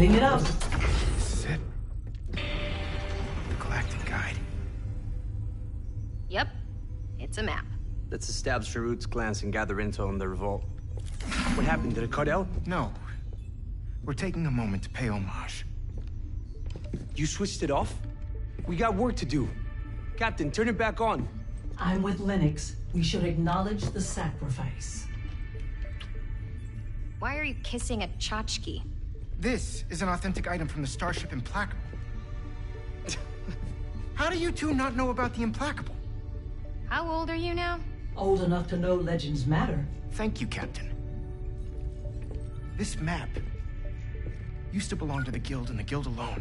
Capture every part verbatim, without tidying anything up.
Setting it up. This is it. The Galactic Guide. Yep, it's a map. Let's establish our roots, glance, and gather intel on the revolt. What happened? Did it cut out? No. We're taking a moment to pay homage. You switched it off? We got work to do. Captain, turn it back on. I'm with Lennox. We should acknowledge the sacrifice. Why are you kissing a tchotchke? This is an authentic item from the Starship Implacable. How do you two not know about the Implacable? How old are you now? Old enough to know legends matter. Thank you, Captain. This map used to belong to the Guild and the Guild alone.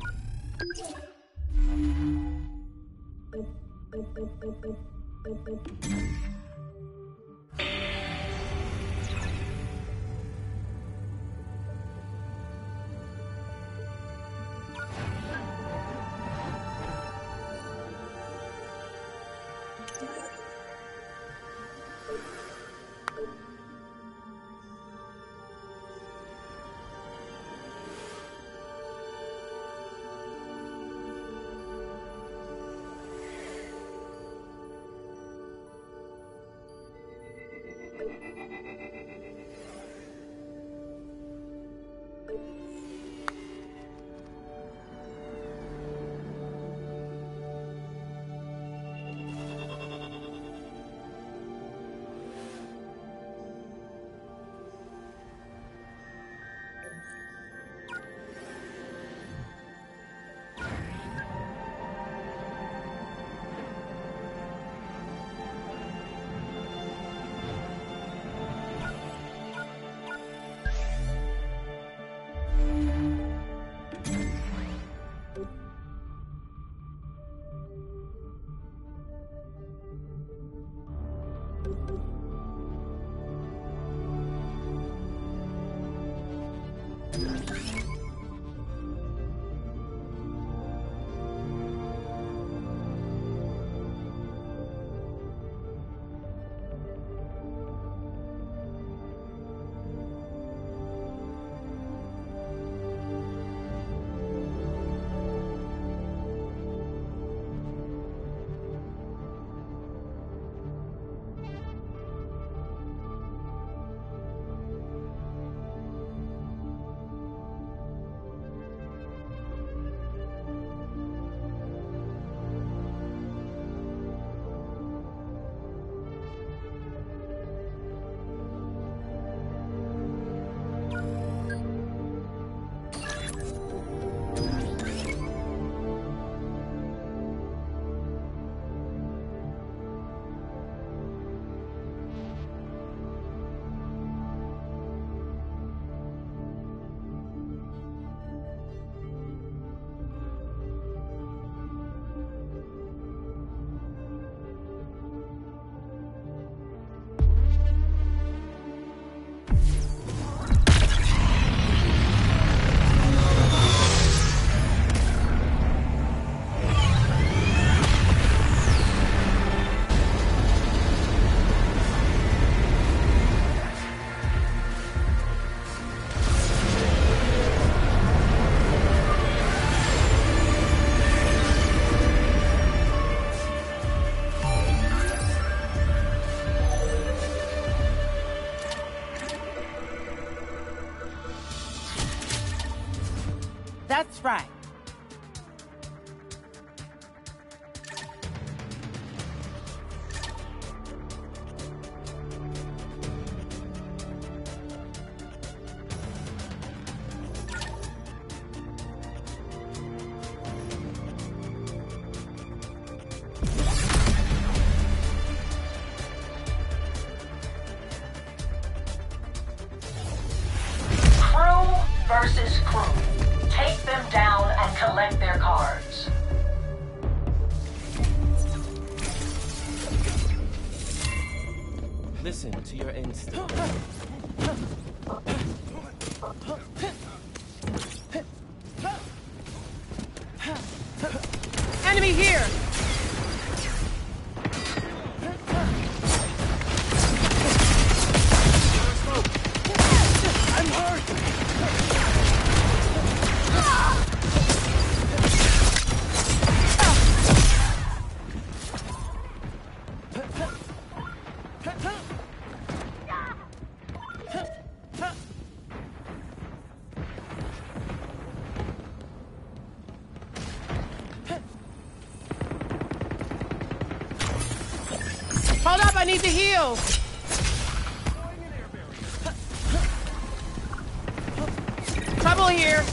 That's right. Crew versus crew. Take them down and collect their cards. Listen to your instinct. Enemy here! I'm hurt! heal. Trouble here.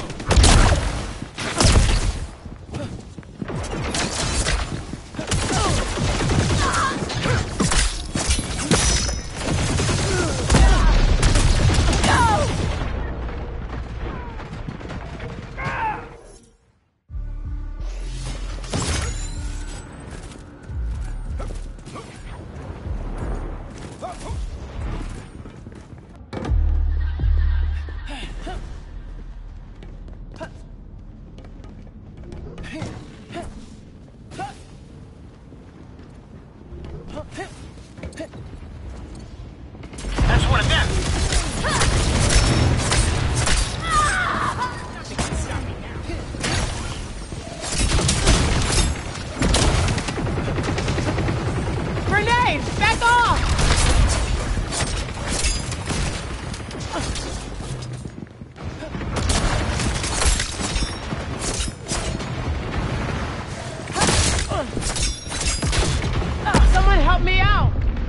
That's one of them. Grenade! Back off! Someone help me out!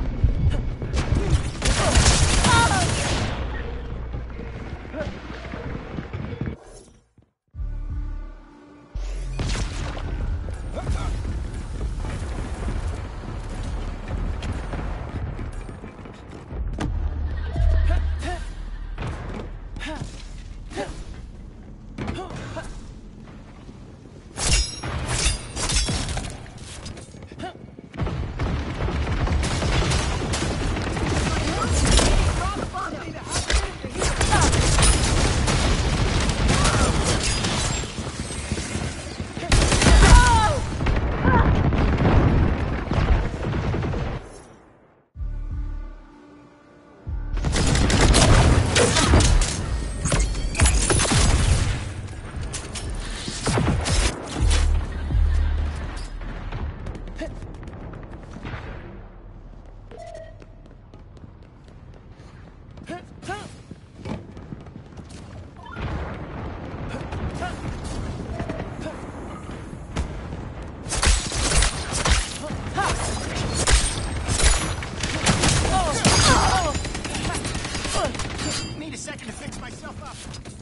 Need a second to fix myself up.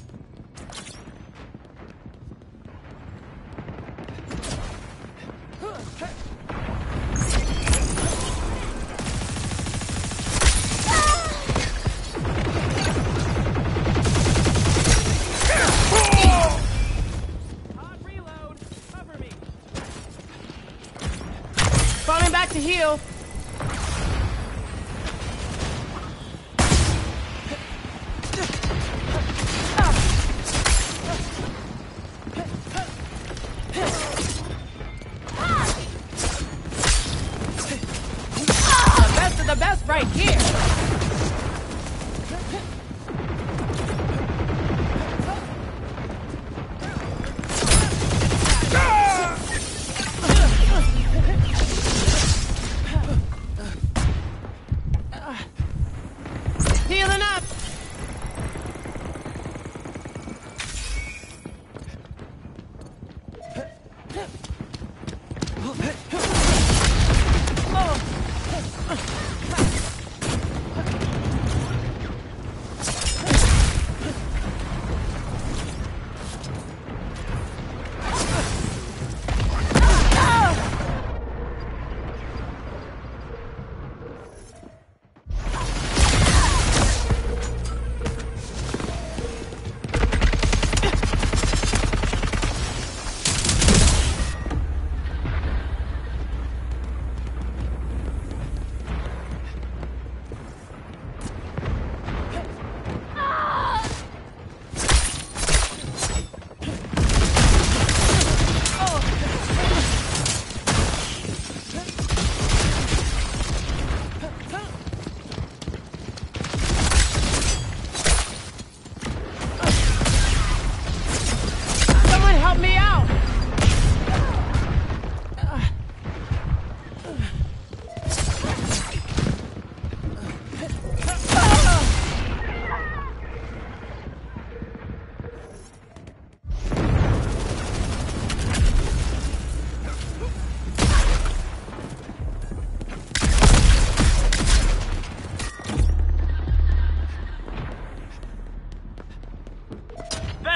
Falling back to heal. The best of the best right here. Healing up.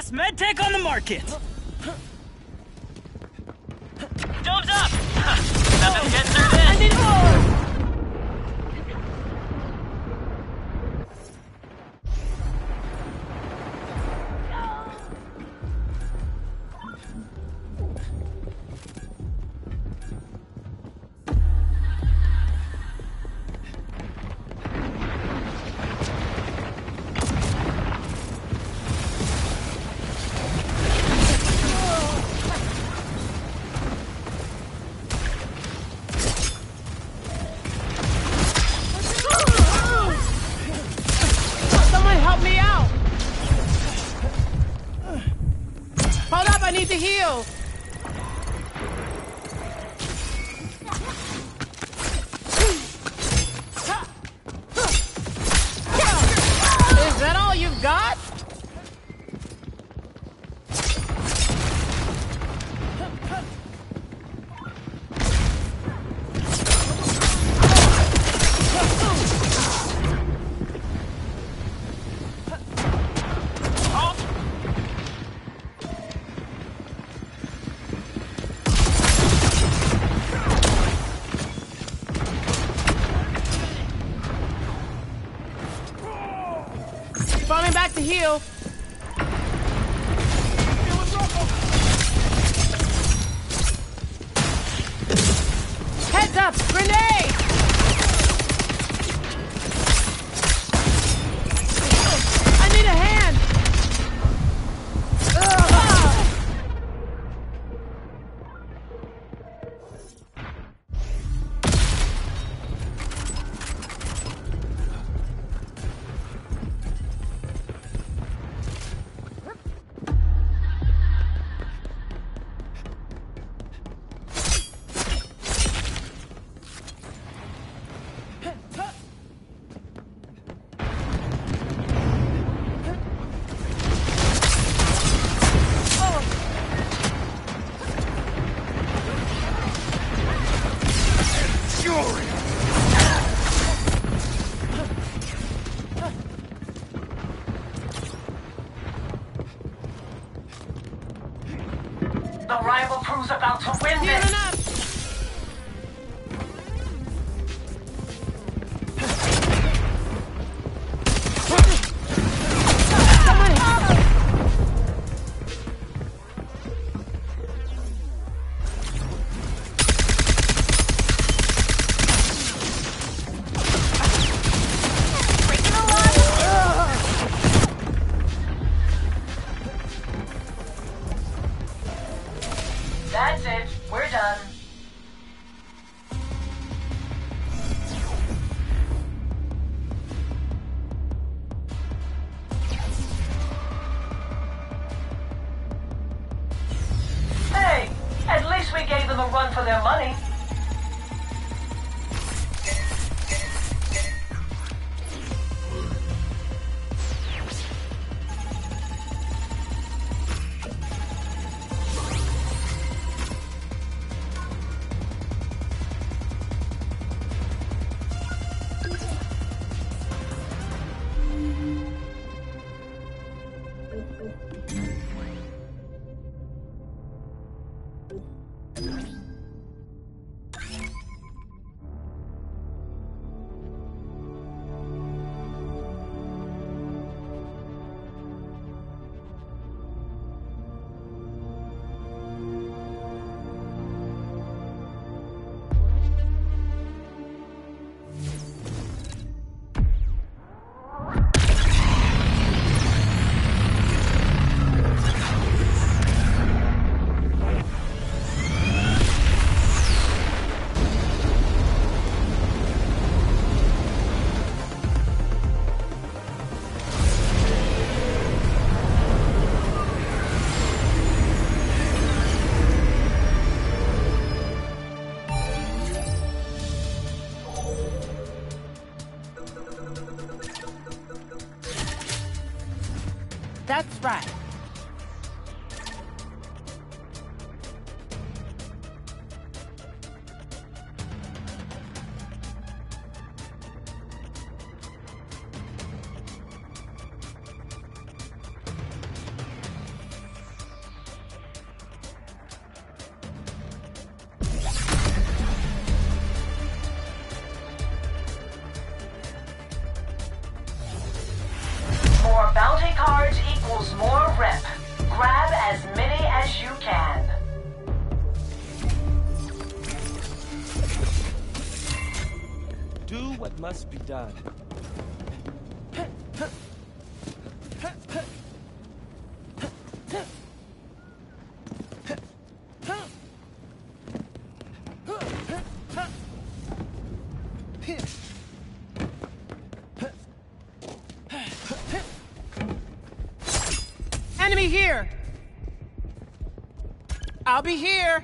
Best medtech on the market! Dome's up! Nothing gets through this! I need more! I need to heal. Is that all you've got? Falling back to heal. Heads up! Grenade! I need a hand! Ugh. The rival crew's about to win this! That's it. We're done. Hey, at least we gave them a run for their money. That's right. cards equals more rep. Grab as many as you can. Do what must be done. Enemy here! I'll be here!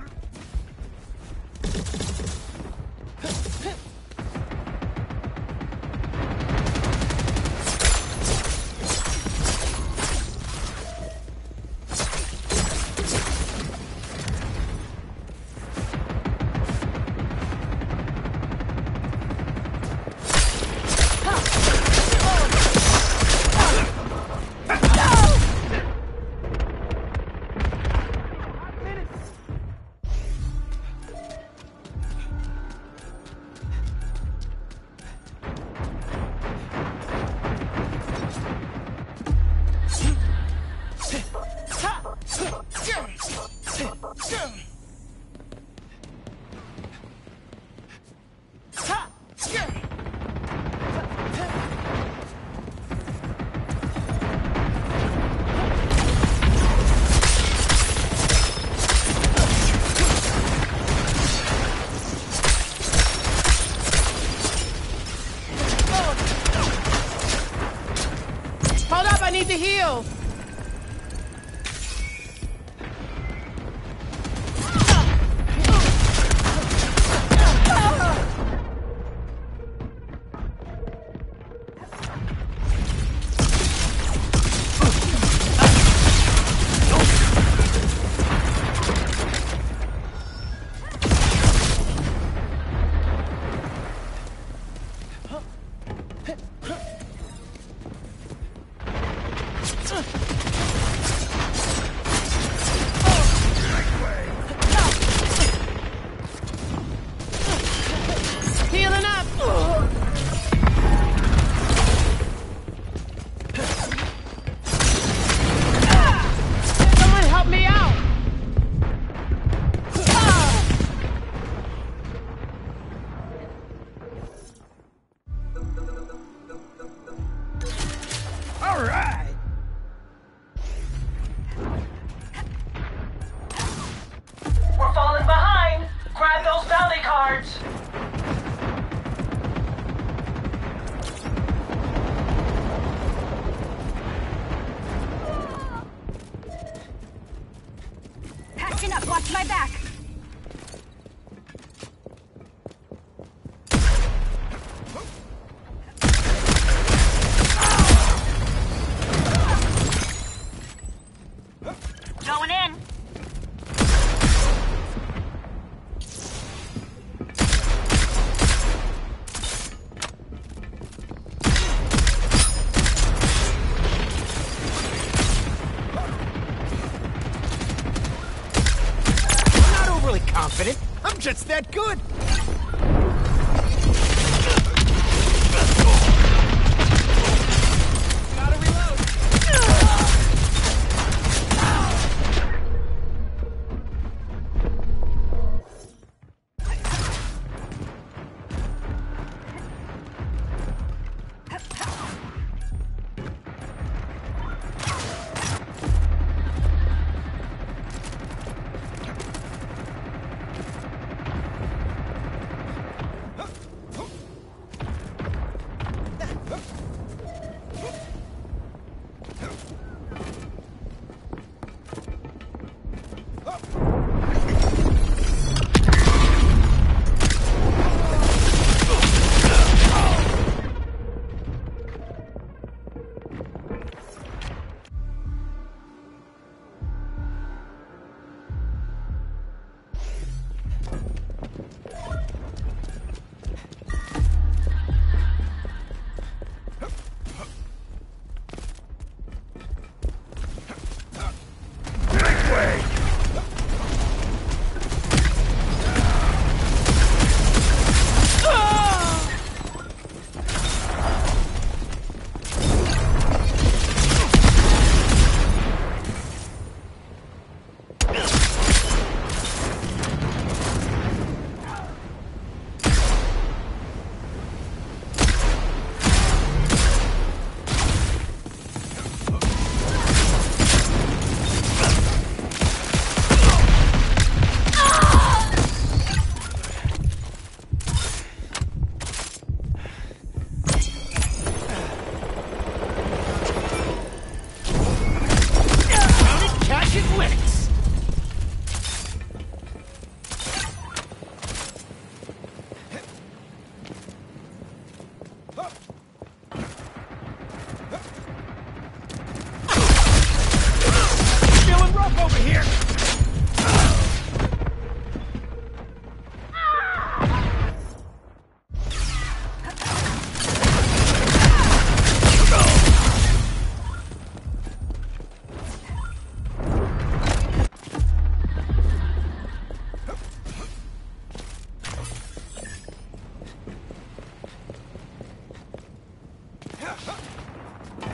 Need to heal. Watch my back. Going in. Confident. I'm just that good. Gotta reload.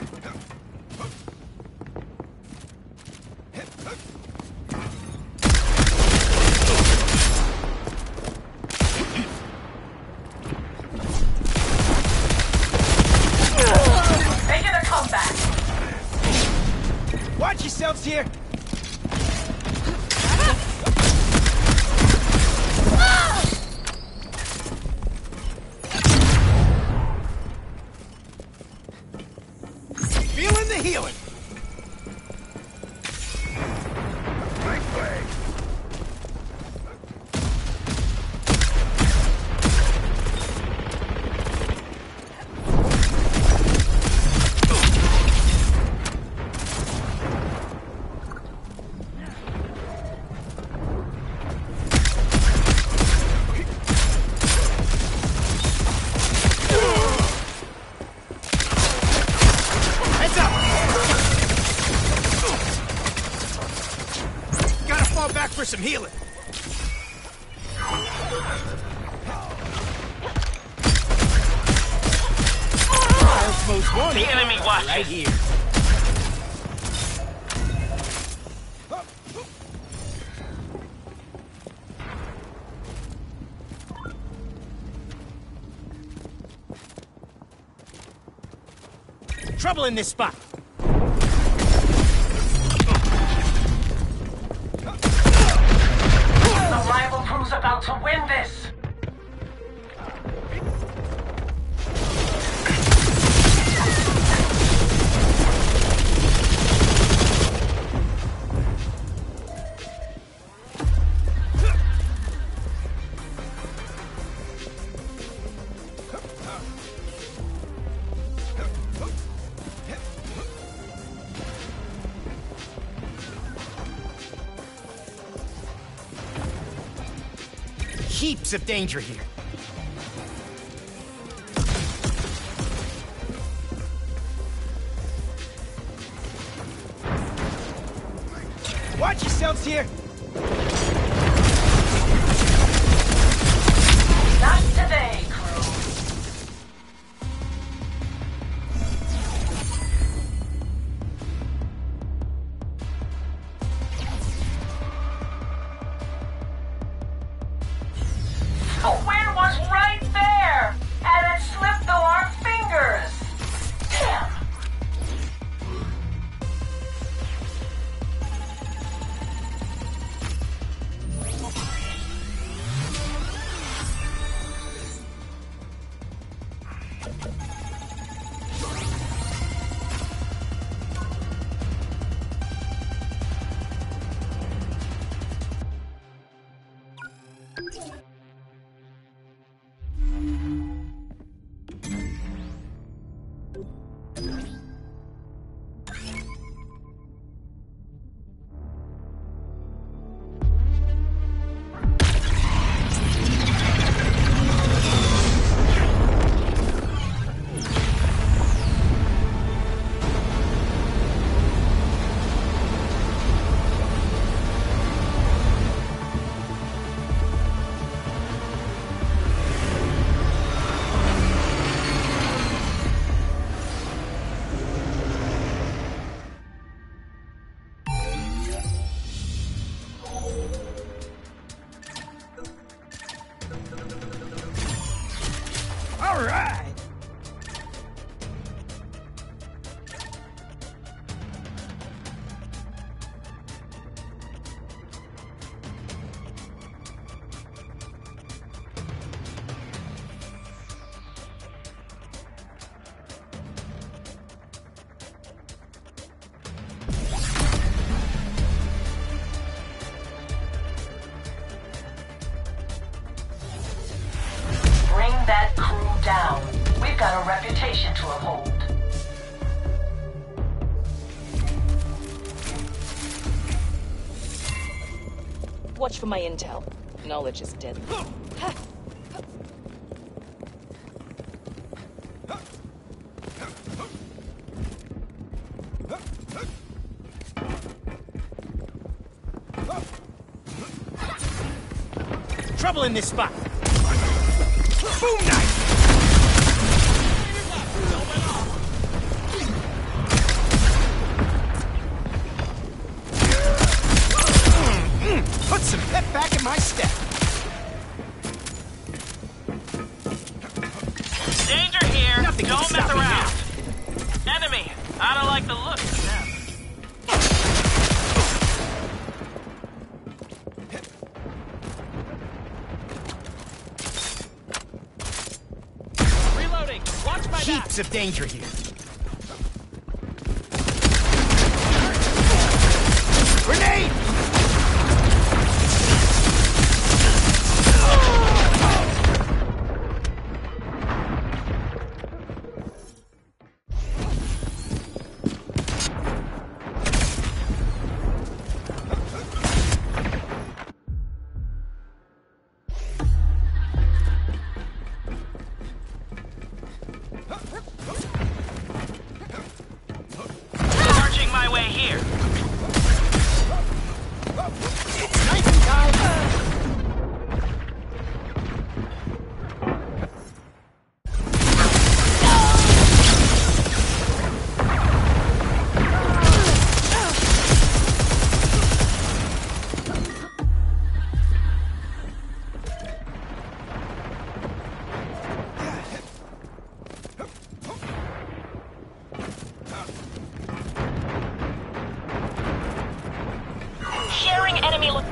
Making a comeback. Watch yourselves here. Feeling the healing. Right way. For some healing. Most wanted. The enemy watches. Right here. Trouble in this spot. The rival crew's about to win this. Heaps of danger here. Watch yourselves here. Not today, crew. The win was right there, and it slipped through our fingers. Damn. All right. Bring that crew down. We've got a reputation to uphold. Watch for my intel. Knowledge is deadly. Trouble in this spot. Boom knife. hints of danger here. Grenade! Marching my way here. Sniping time! Sharing enemy lo-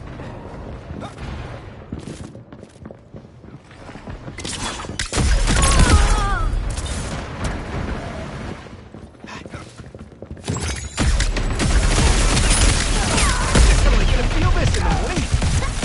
Definitely gonna feel this in the least.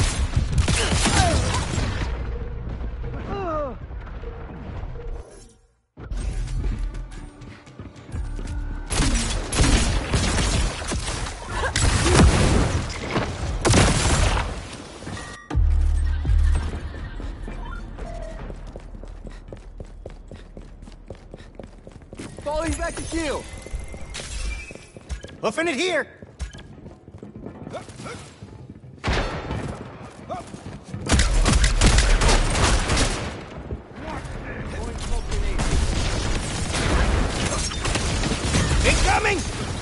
Falling back to kill. Hoofing it here. Incoming!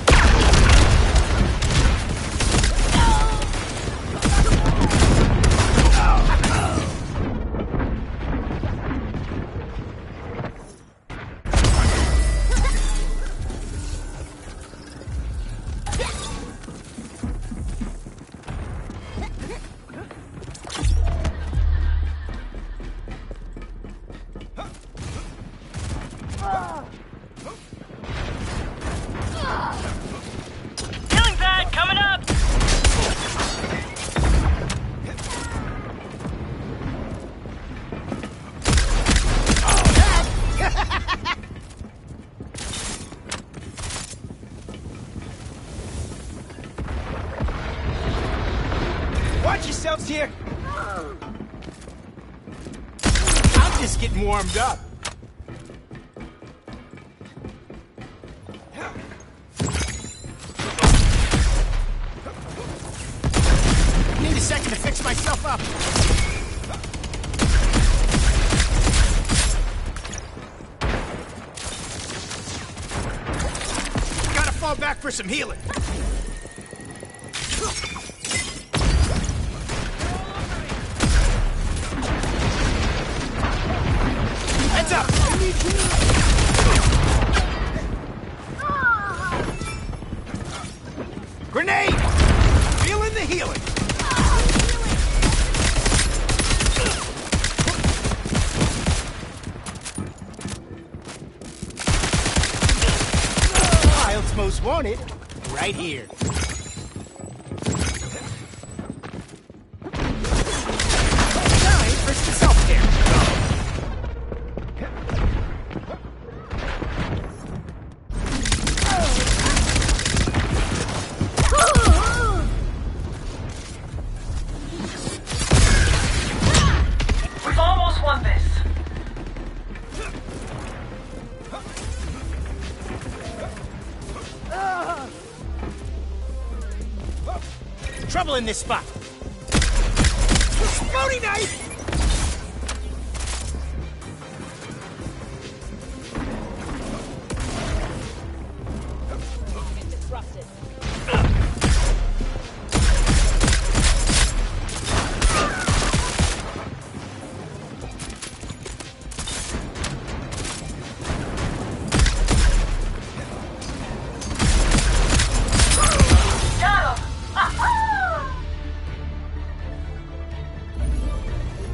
Killing pad coming up. Watch yourselves here. I'm just getting warmed up. Need a second to fix myself up. Gotta fall back for some healing. Heads up! Grenade! Feeling the healing. Wild's most wanted, right here. Time for some self-care. We've almost won this. Trouble in this spot. Exploding knife! Disrupted. Got him!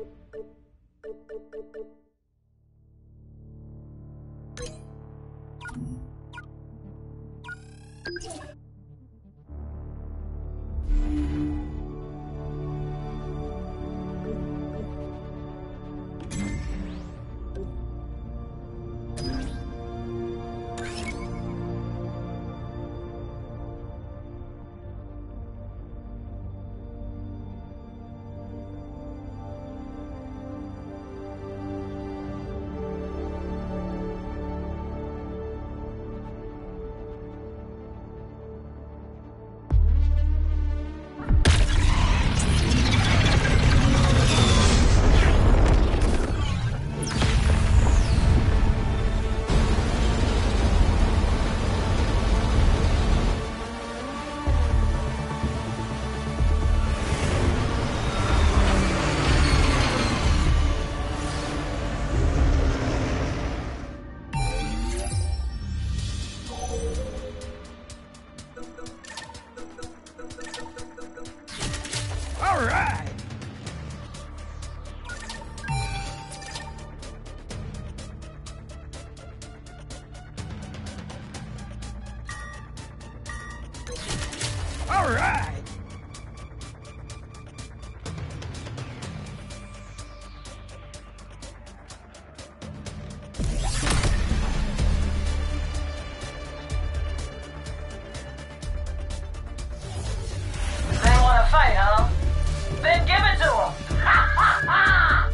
Fight, huh? Then give it to him! Ha ha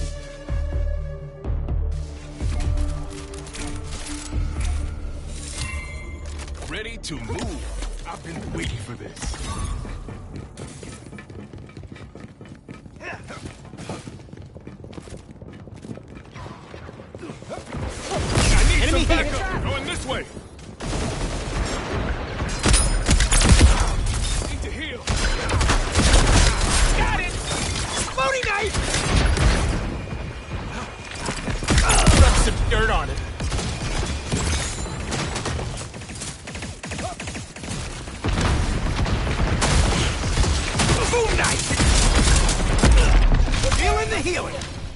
ha! Ready to move. I've been waiting for this. I need Enemy some backup. here. Going this way. Need to heal. Got it! Floating knife! Rub some dirt on it. Boom knife! Feeling the healing.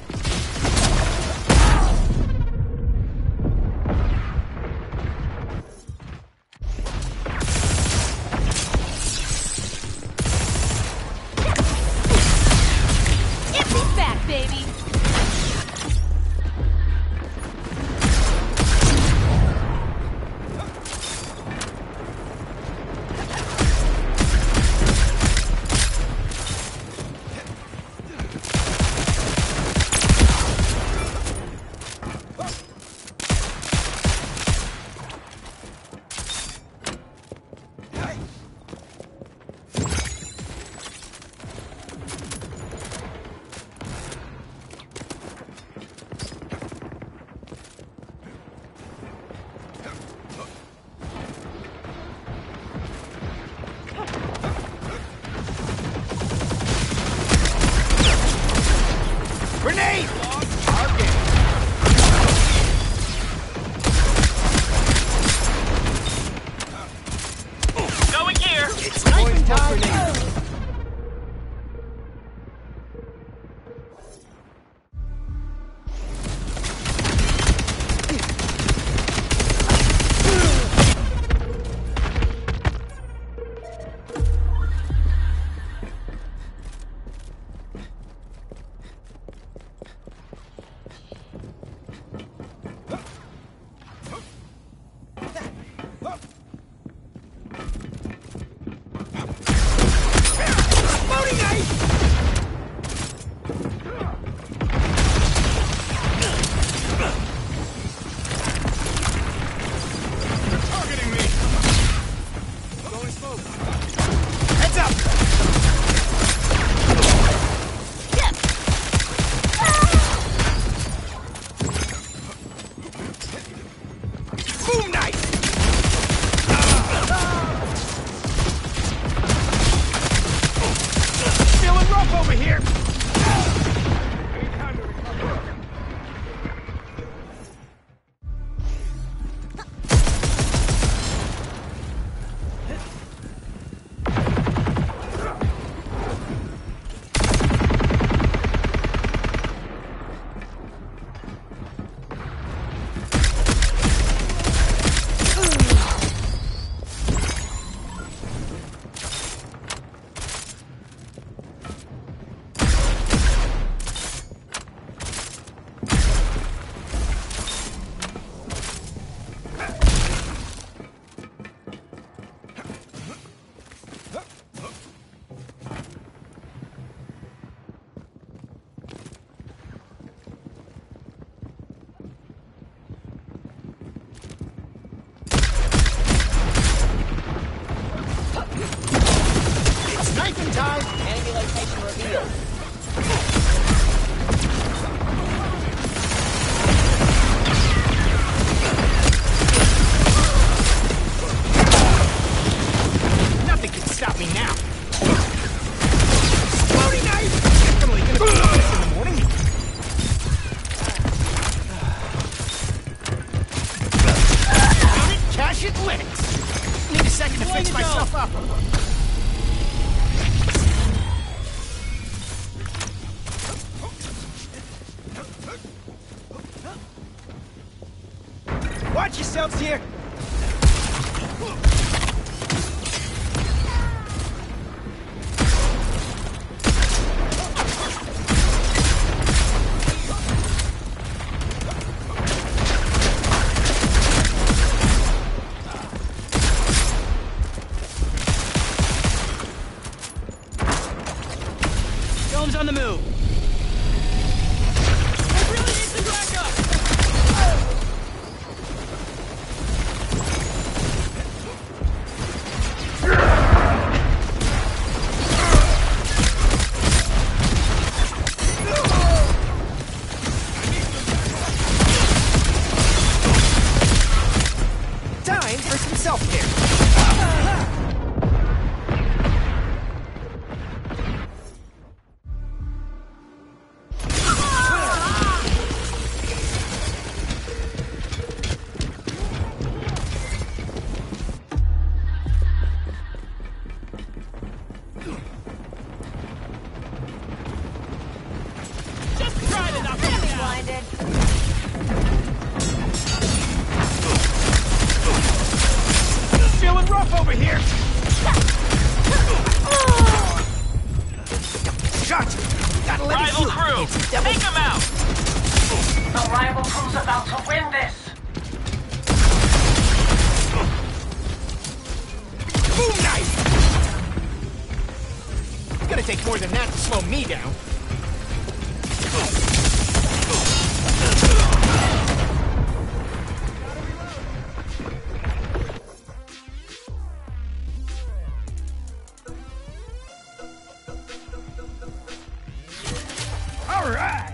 Grenade! Going here! It's going time! Grenade. heal. Nothing can stop me now. Floaty knife! Definitely gonna be on this in the morning. Cash it, Linux. Need a second to fix myself up. Watch yourselves here. Dome's on the move. I really need some backup. Time for some self-care. Just try to knock me down. Blinded. Feeling rough over here. Shot! Gotta let Rival it crew, through. Devil. take him out. The rival crew's about to win this. Boom knife! It's gonna take more than that to slow me down. All right.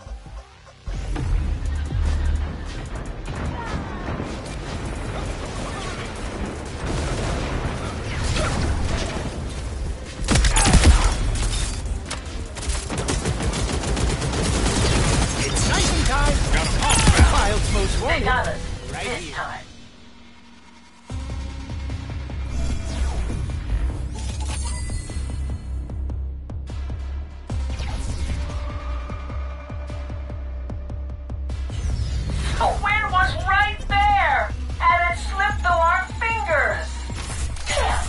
It's knifing time. Child's most They wanted. got us. Right This here. time. The win was right there, and it slipped through our fingers. Damn.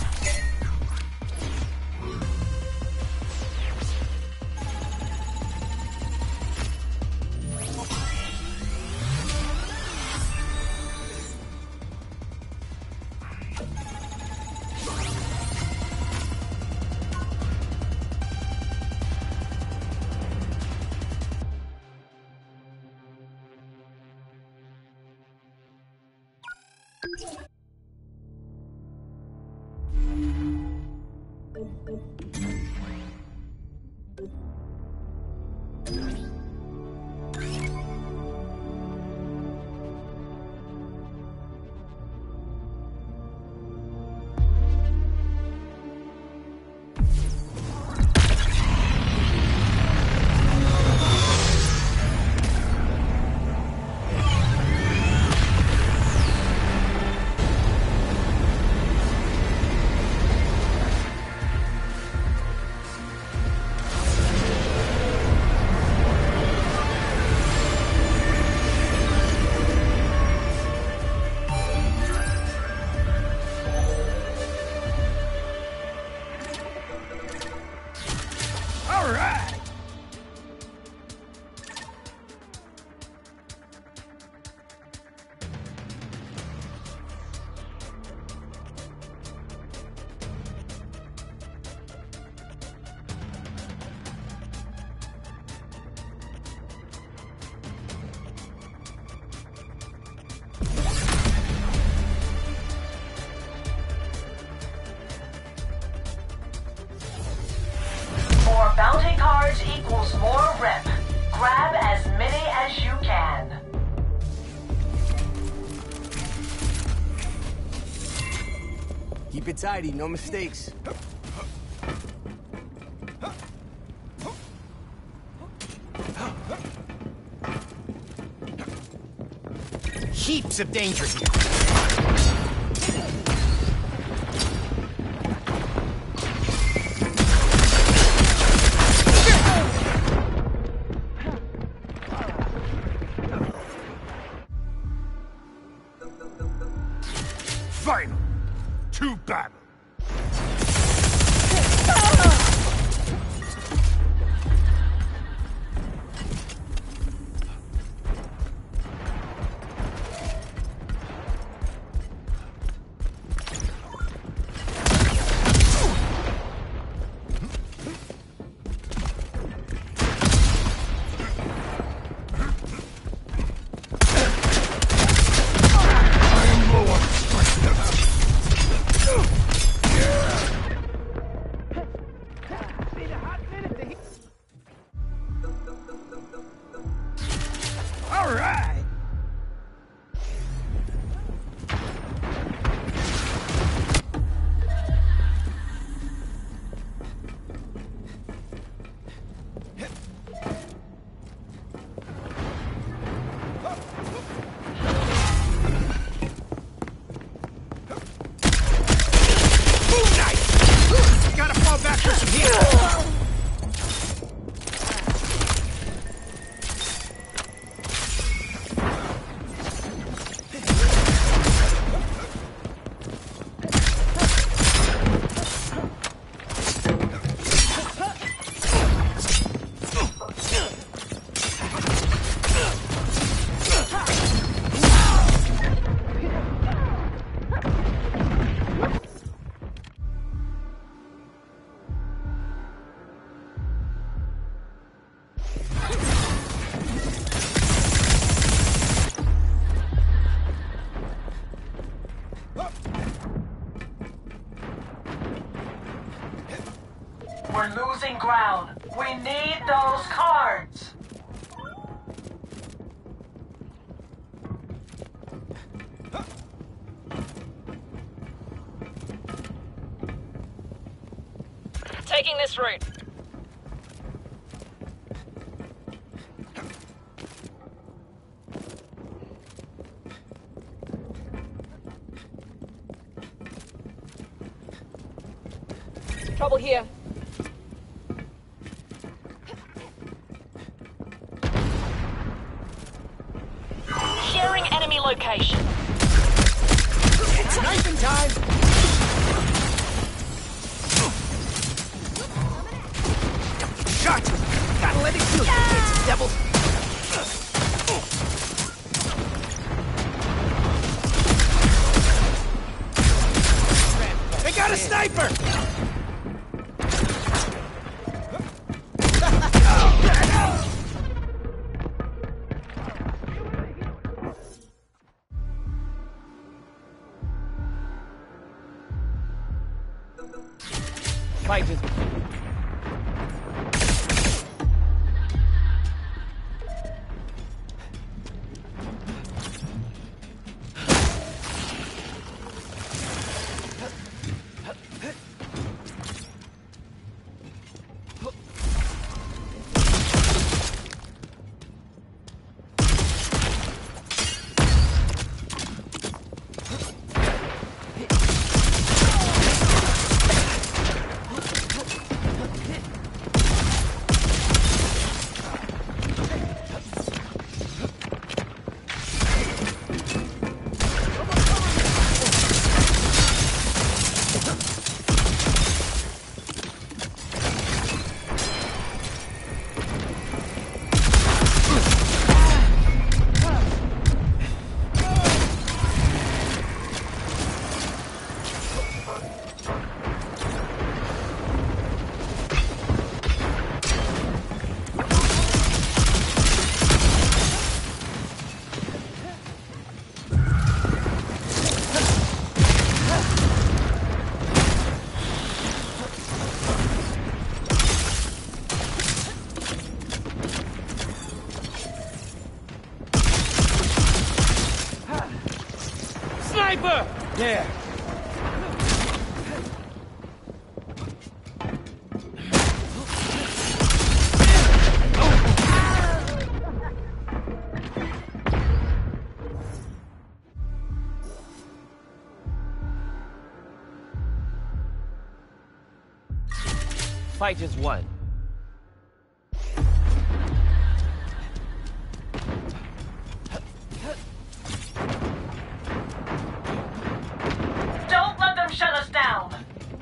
Keep it tidy, no mistakes. Heaps of danger here. Final. To battle. We're losing ground. We need those cards. Taking this route. Trouble here. Sharing enemy location. It's knifing time! Shot! Gotta let it kill you, kids, devil! They got a sniper! Fighting. Sniper! There. fight is won. Don't let them shut us down!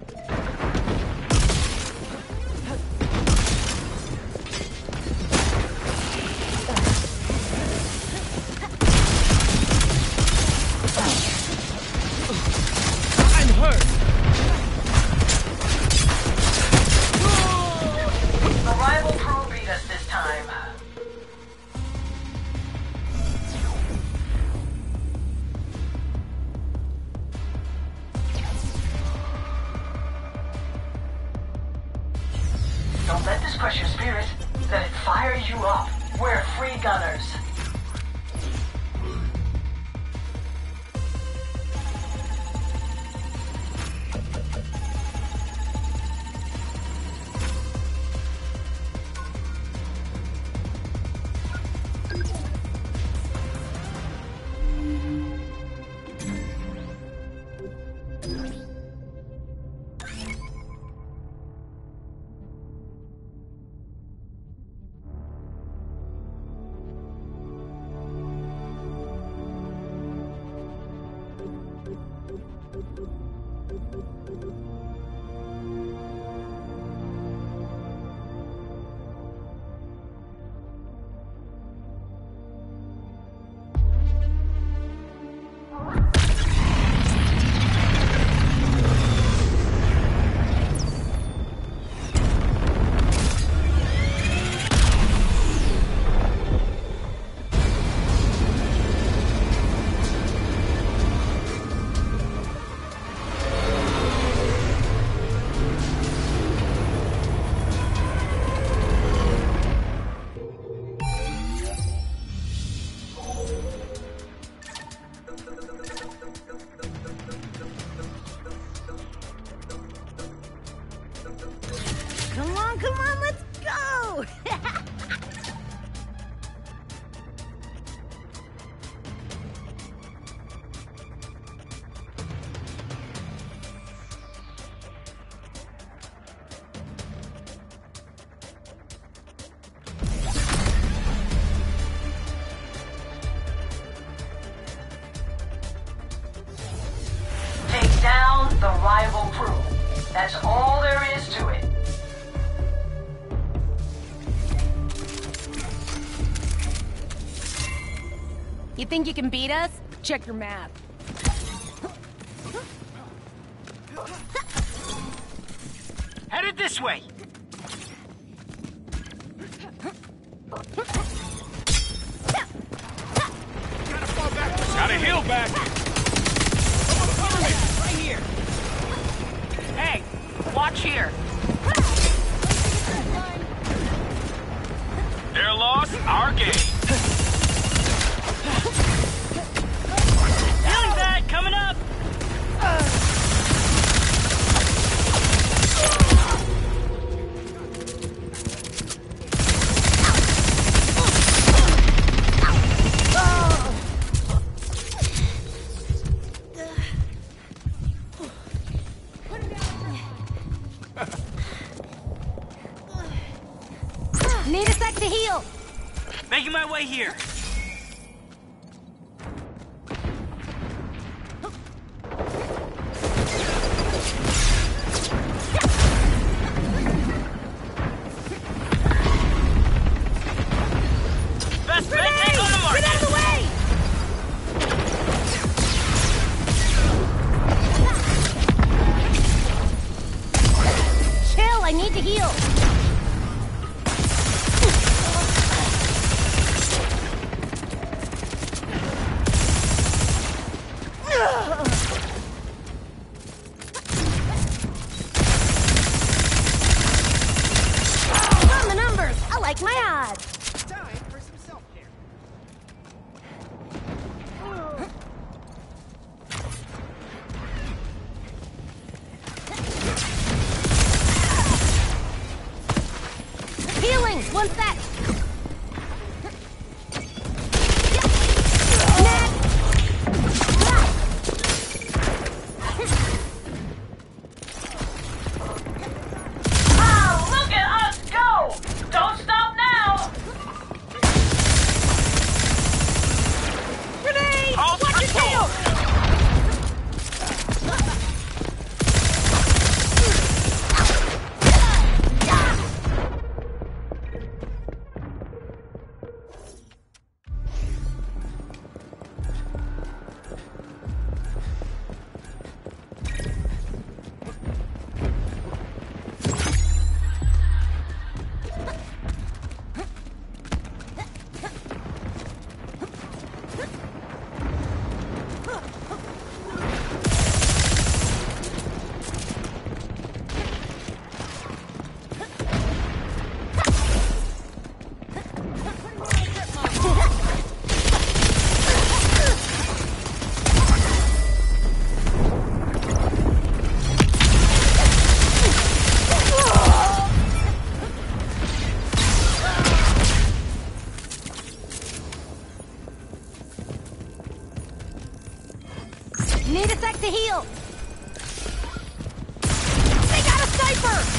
I'm hurt! The rival crew beat us this time. Don't let this crush your spirit. Let it fire you up. We're free gunners. Come on, come on, let's go! Take down the rival crew. That's all there is to it. You think you can beat us? Check your math. Headed this way. Gotta fall back. Gotta heal back. Right here. Hey, watch here. Their loss, our gain. Feeling bad, coming up. Need a sec to heal. Making my way here. Best med tank on the market. Get out of the way! Chill, I need to heal. Run the numbers. I like my odds. Time for some self-care. Healing. One sec. Net. Need a sec to heal. They got a sniper!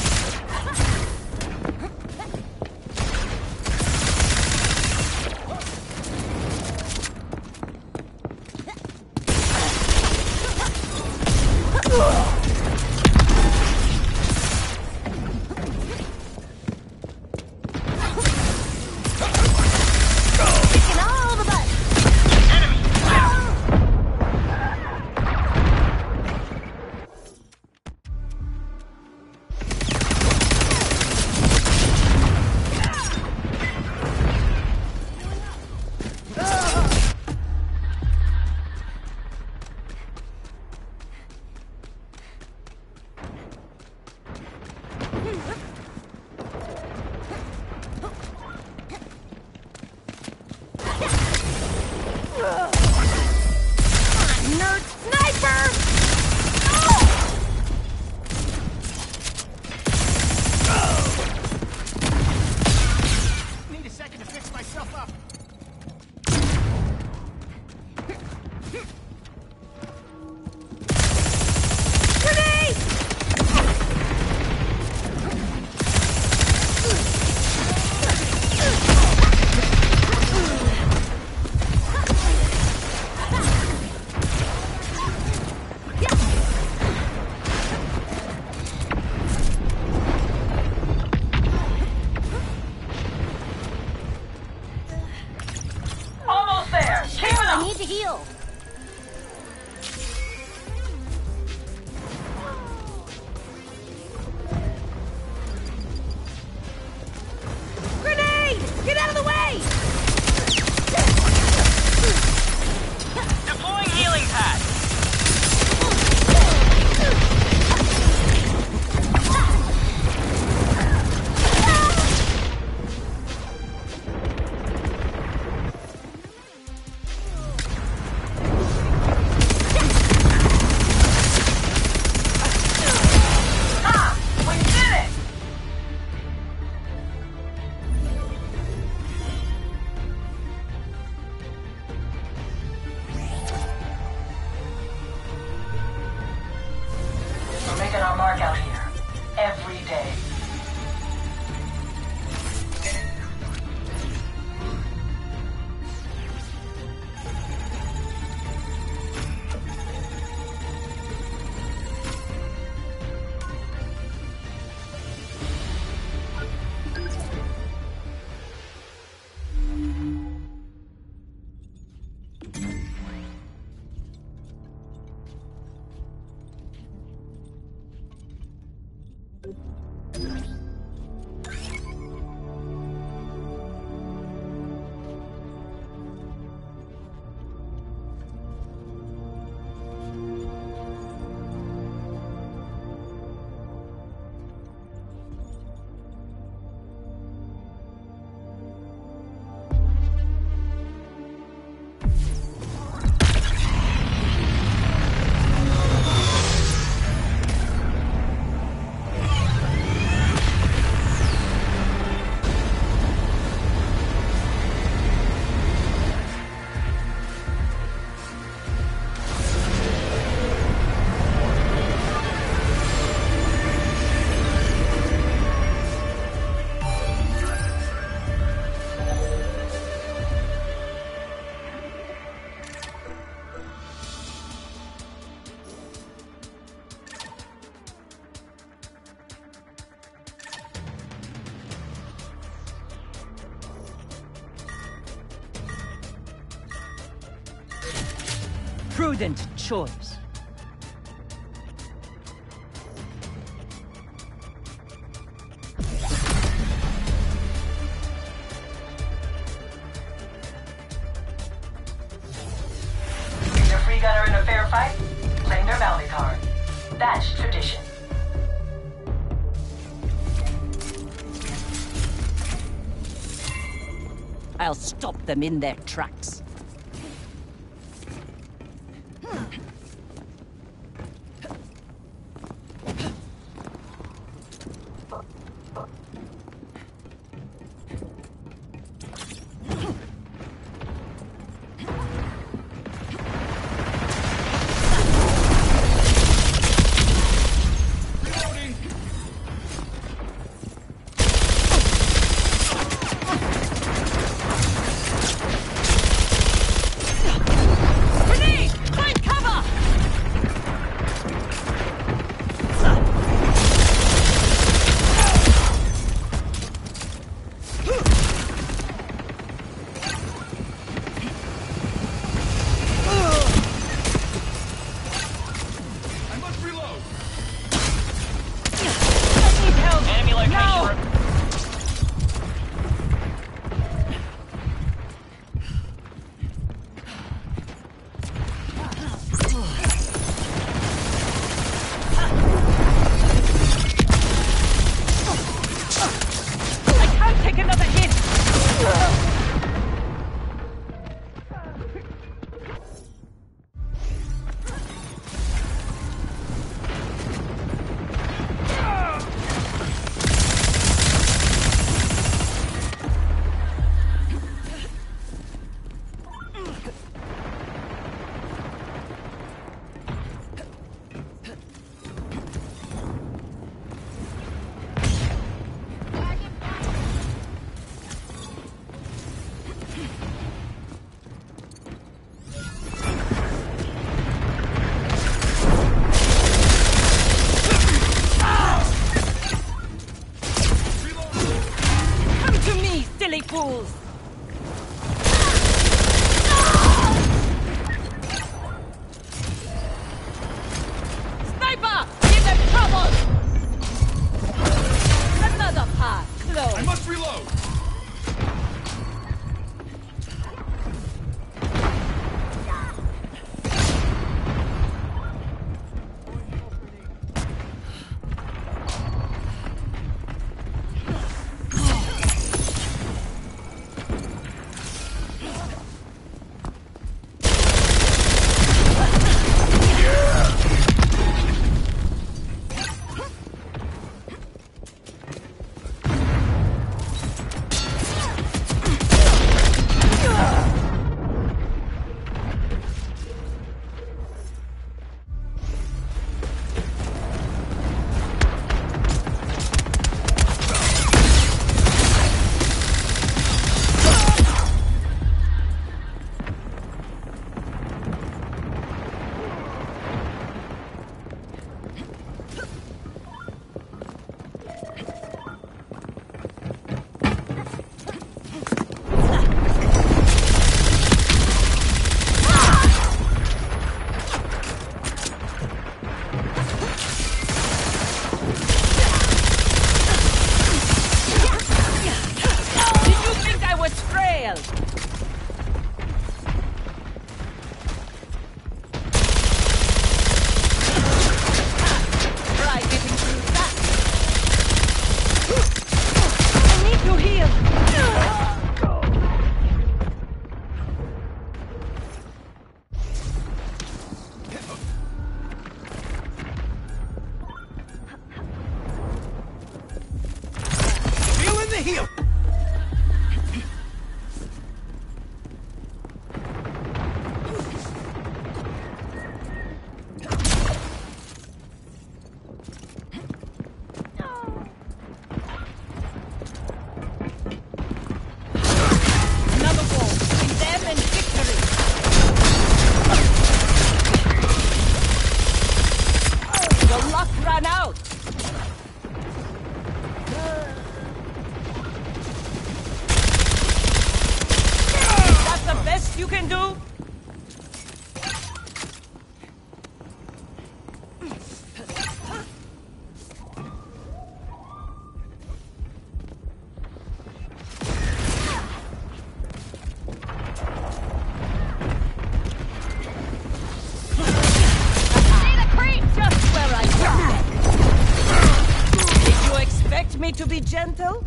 Our mark out here. Every day. Prudent choice. Your free gunner in a fair fight? Claim their bounty card. That's tradition. I'll stop them in their tracks. to be gentle?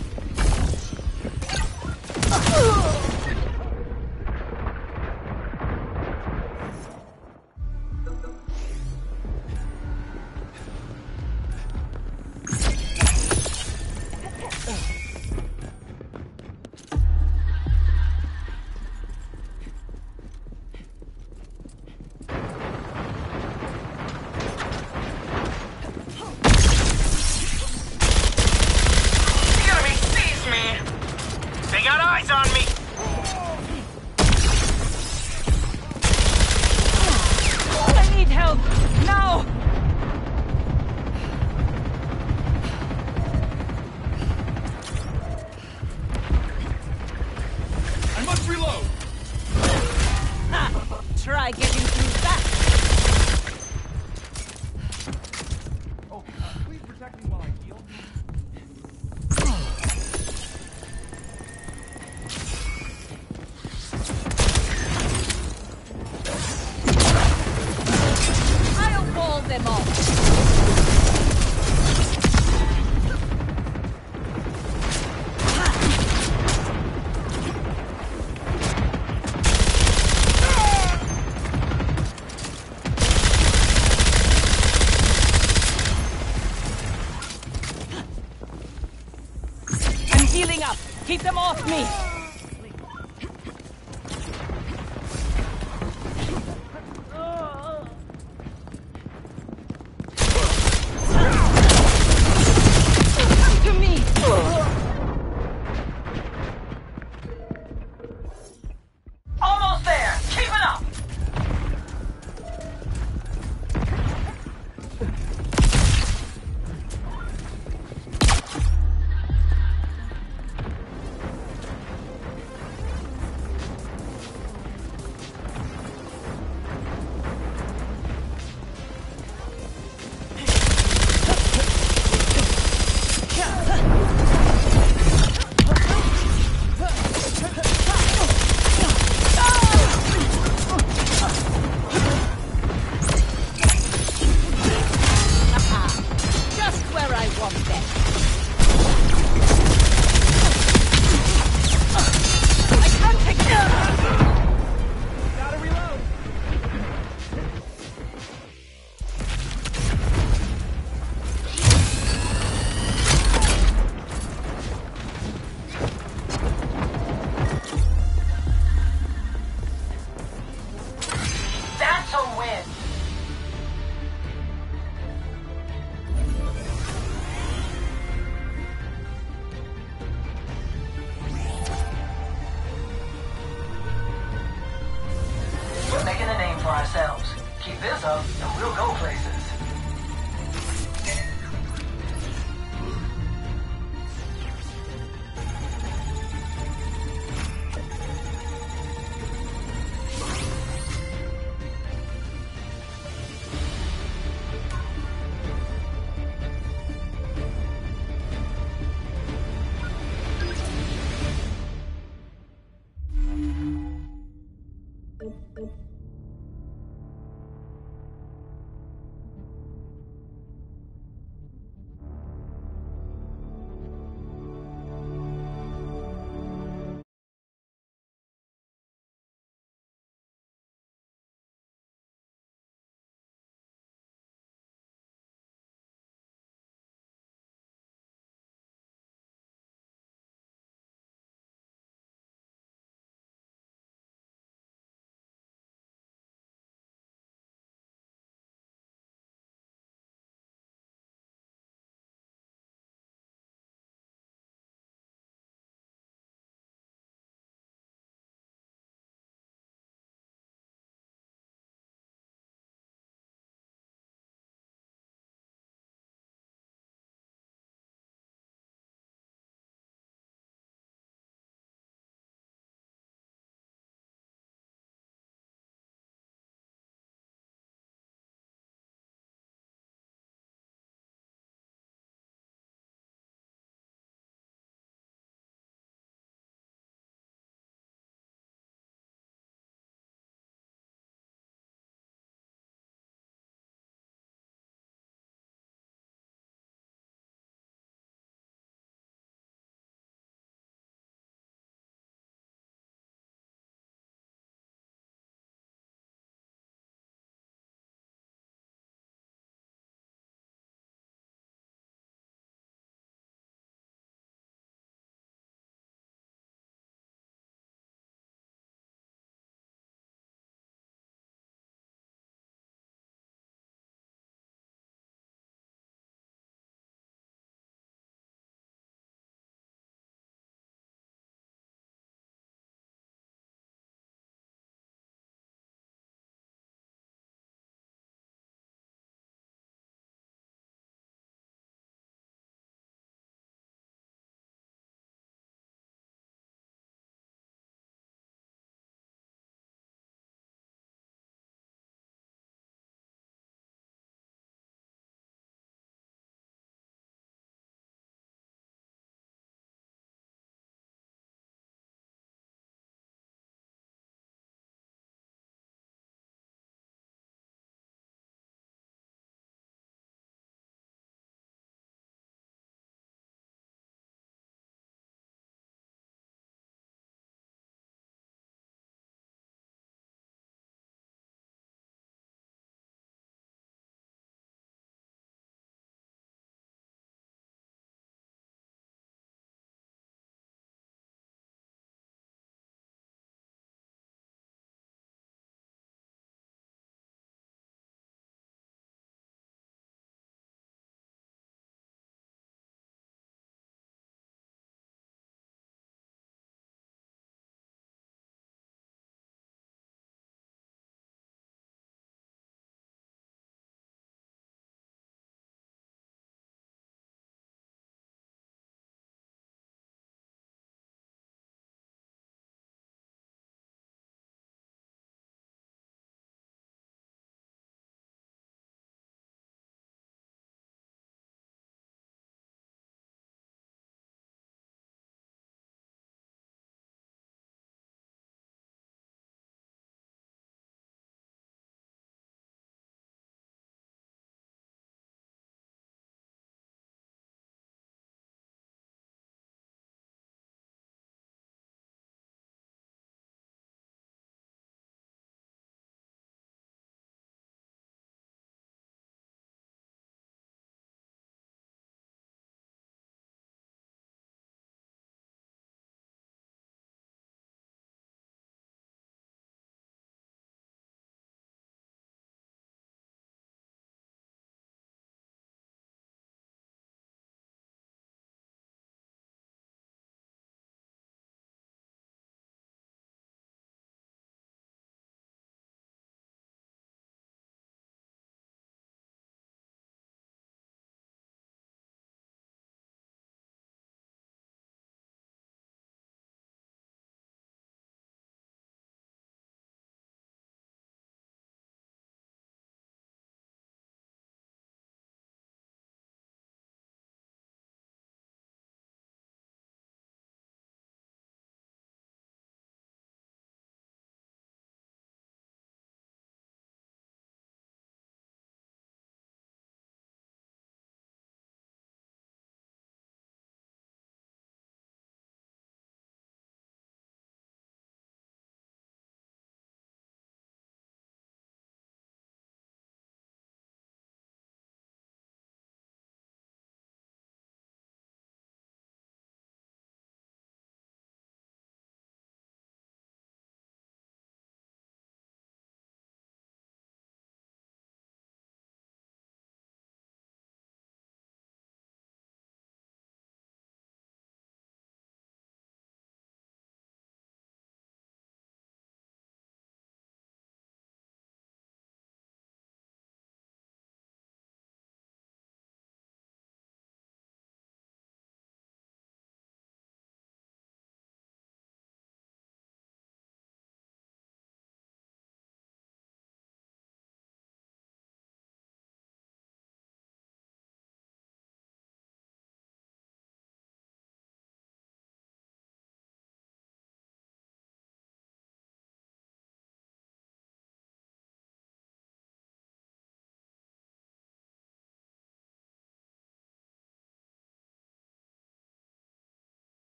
Try getting through that. Oh, uh, please protect me while I heal. I'll ball them off. Healing up. Keep them off me. Come to me. Almost there. Keep it up. Making a name for ourselves. Keep this up, and we'll go places.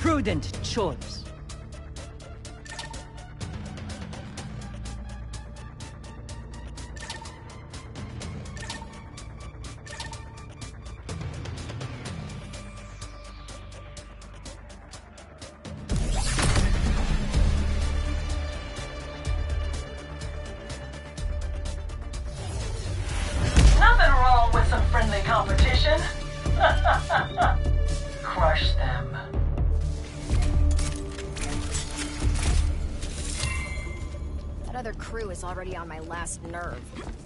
prudent choice. Nothing wrong with some friendly competition. Crush them. That other crew is already on my last nerve.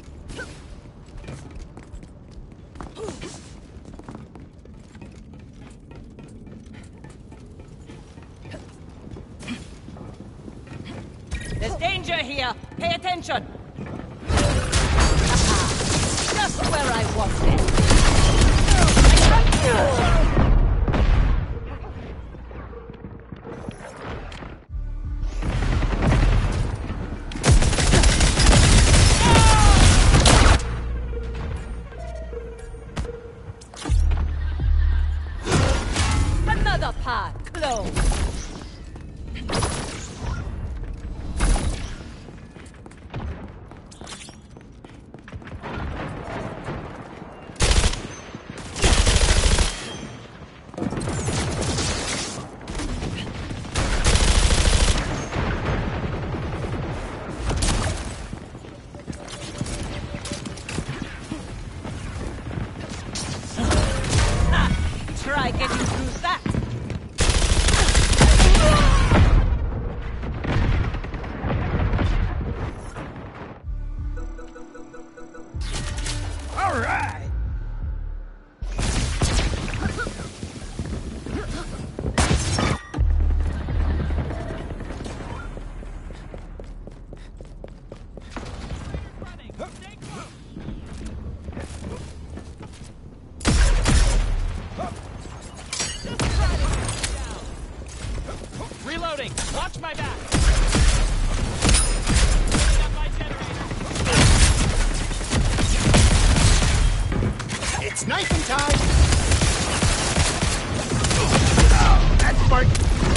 There's danger here. Pay attention. Just where I wanted. Another path closed. Try getting through that. All right. Reloading! Watch my back! It's knifing time. Oh, that's smart.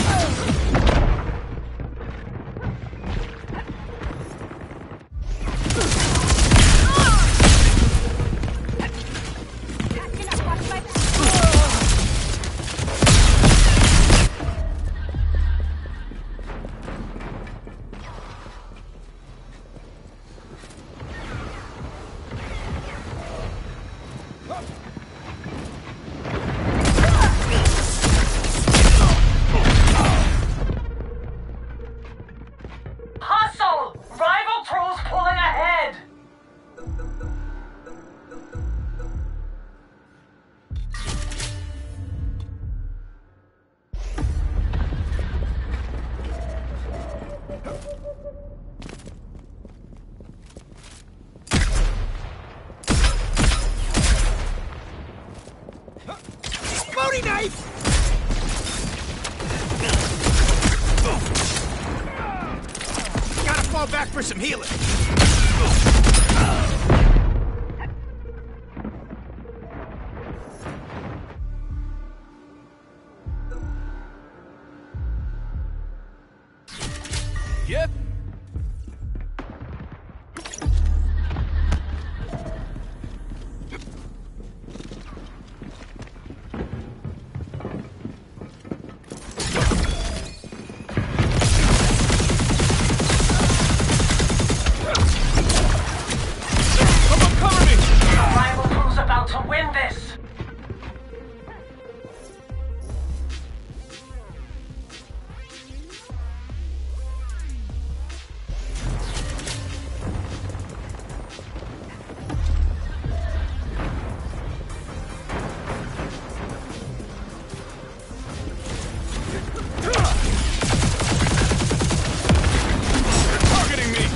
Hustle! Rival crews pulling ahead! Bowie knife! Gotta fall back for some healing. Yep. Rival crew's about to win this! Targeting me!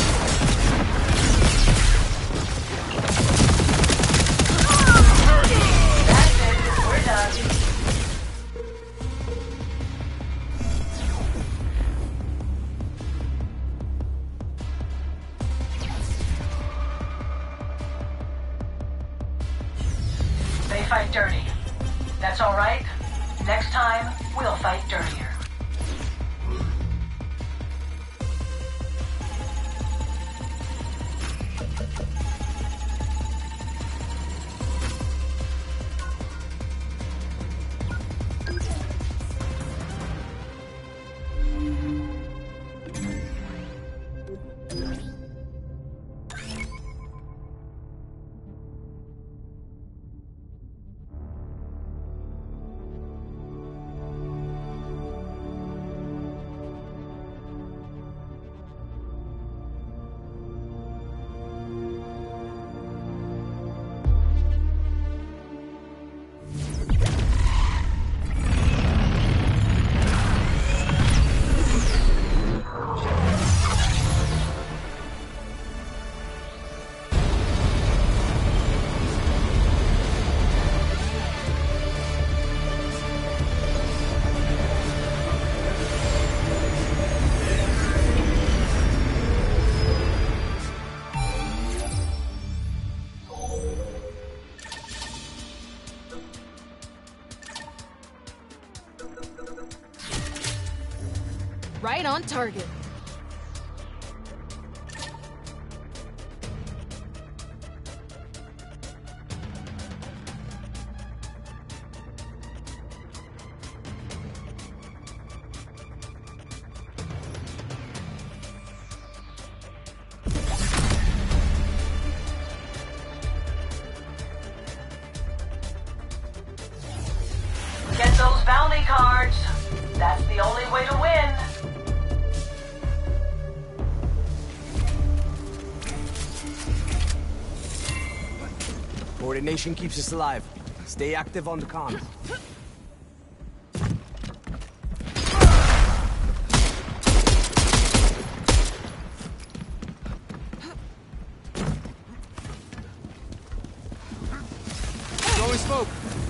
That's it, we're done. They fight dirty. That's all right? Next time, we'll fight dirtier. Right on target. Get those bounty cards. That's the only way to win. Coordination keeps us alive. Stay active on the comms. Throwing smoke.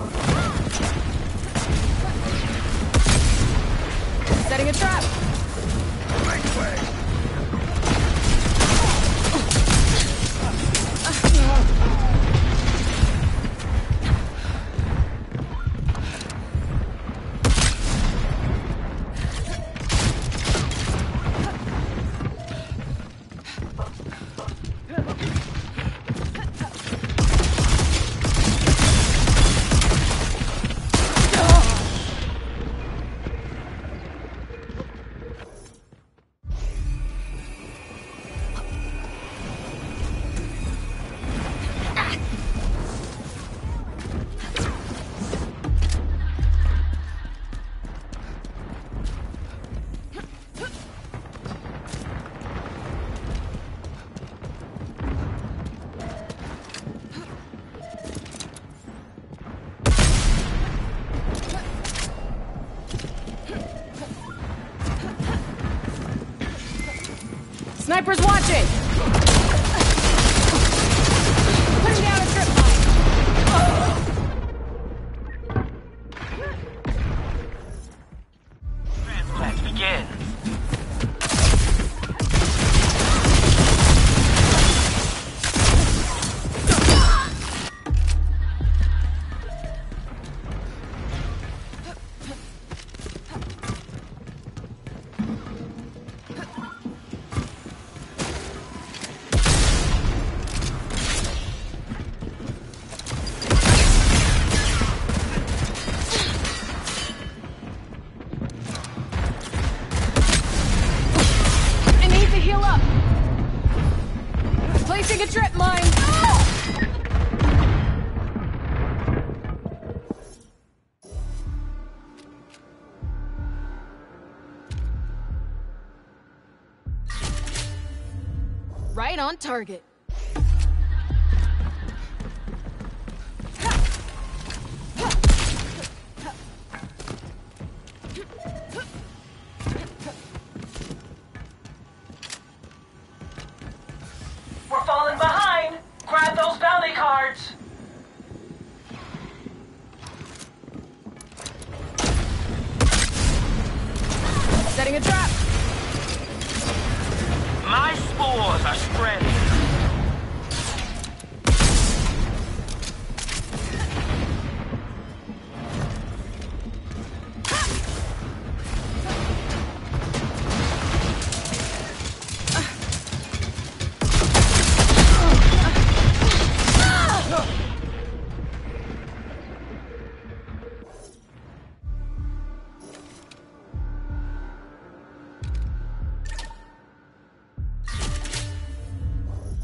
Setting a trap. Right way. Sniper's watching! Putting down a trip mine! Transplant begins. Placing a trip mine! Right on target. We're falling behind. Grab those bounty cards. Setting a trap. My spores are spreading.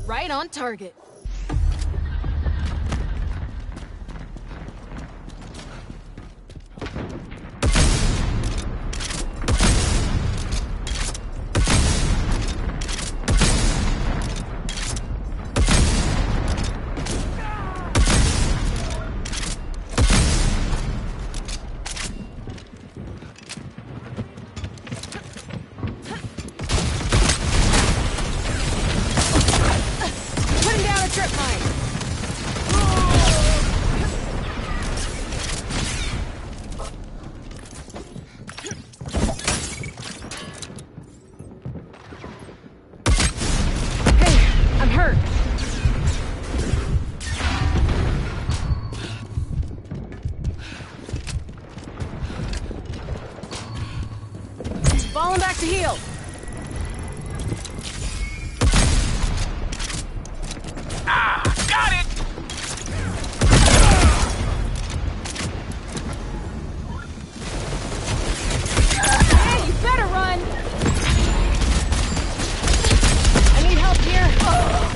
Right on target. Falling back to heal. Ah, got it! Hey, you better run! I need help here. Oh.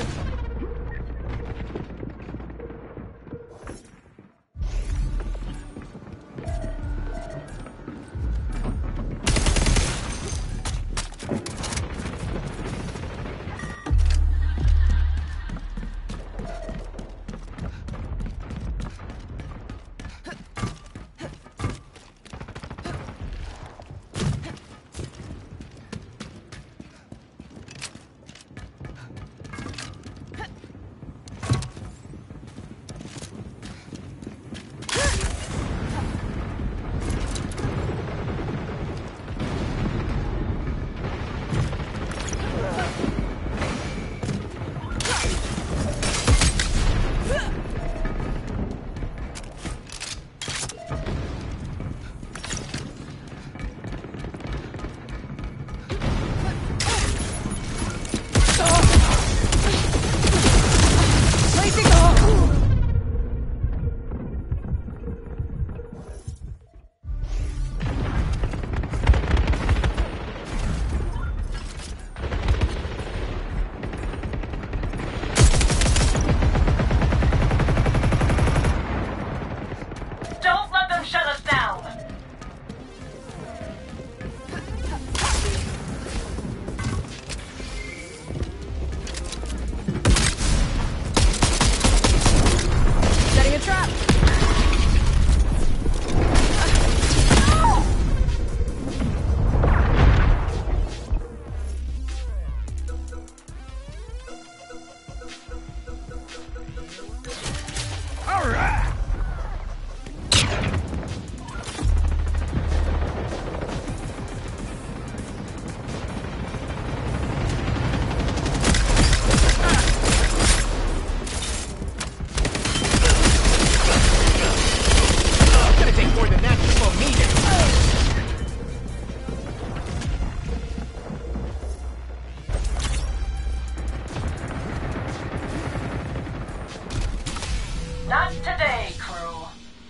Not today, crew.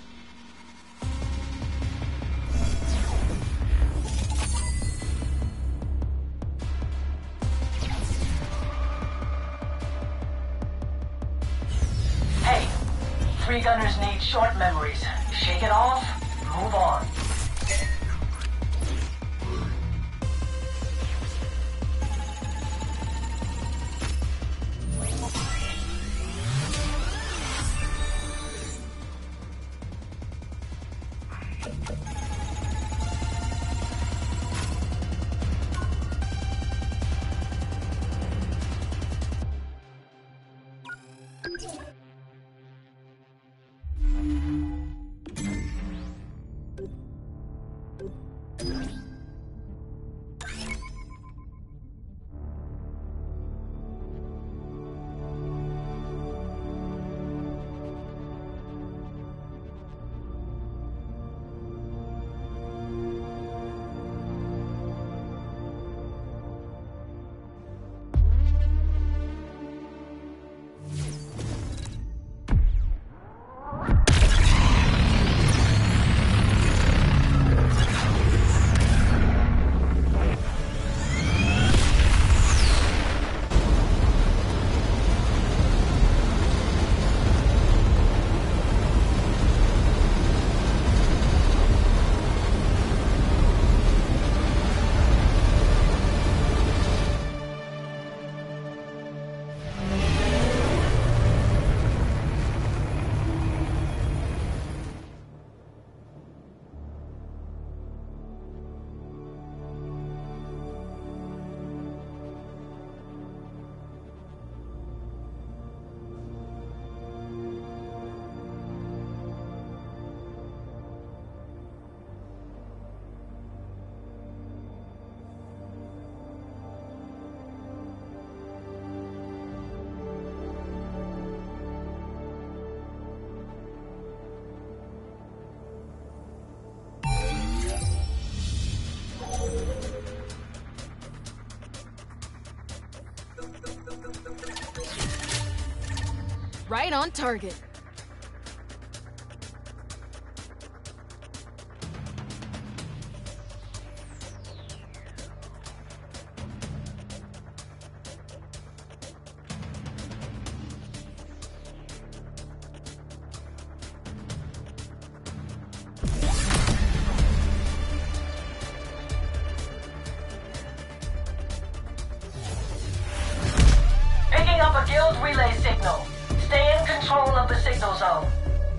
Hey, free gunners need short memories. Shake it off, move on. Right on target. Picking up a guild relay signal. Stay in control of the signal zone.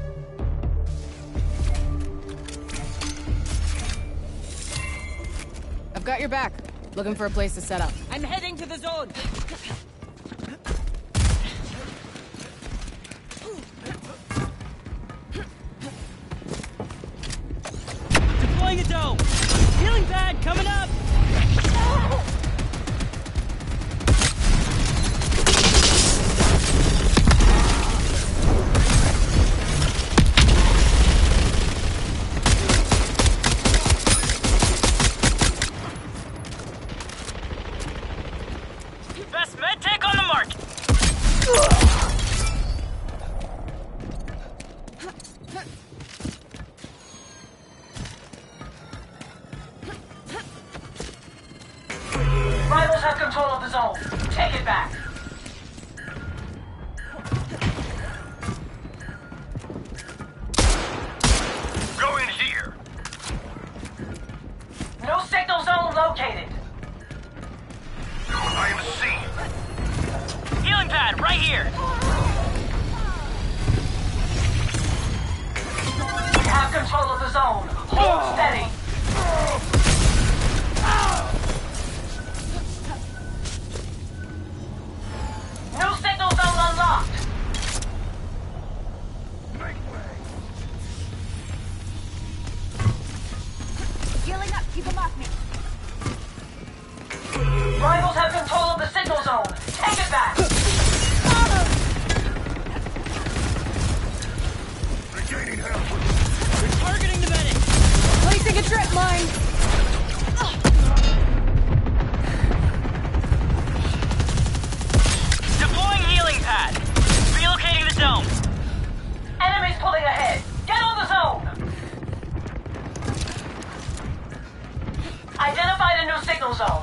I've got your back. Looking for a place to set up. I'm heading to the zone. Deploying a dome. Healing pad coming up. Best med tech on the market. Rivals have control of the zone. Take it back. Go in here. No signal zone located. I am seen. Healing pad right here. We have control of the zone. Hold steady. New signal zone unlocked. Healing up. Keep them off me. Rivals have control of the signal zone. Take it back. We're targeting the medic. Placing a trip mine. Deploying healing pad. Relocating the zone. Enemies pulling ahead. Get on the zone. Identified a new signal zone.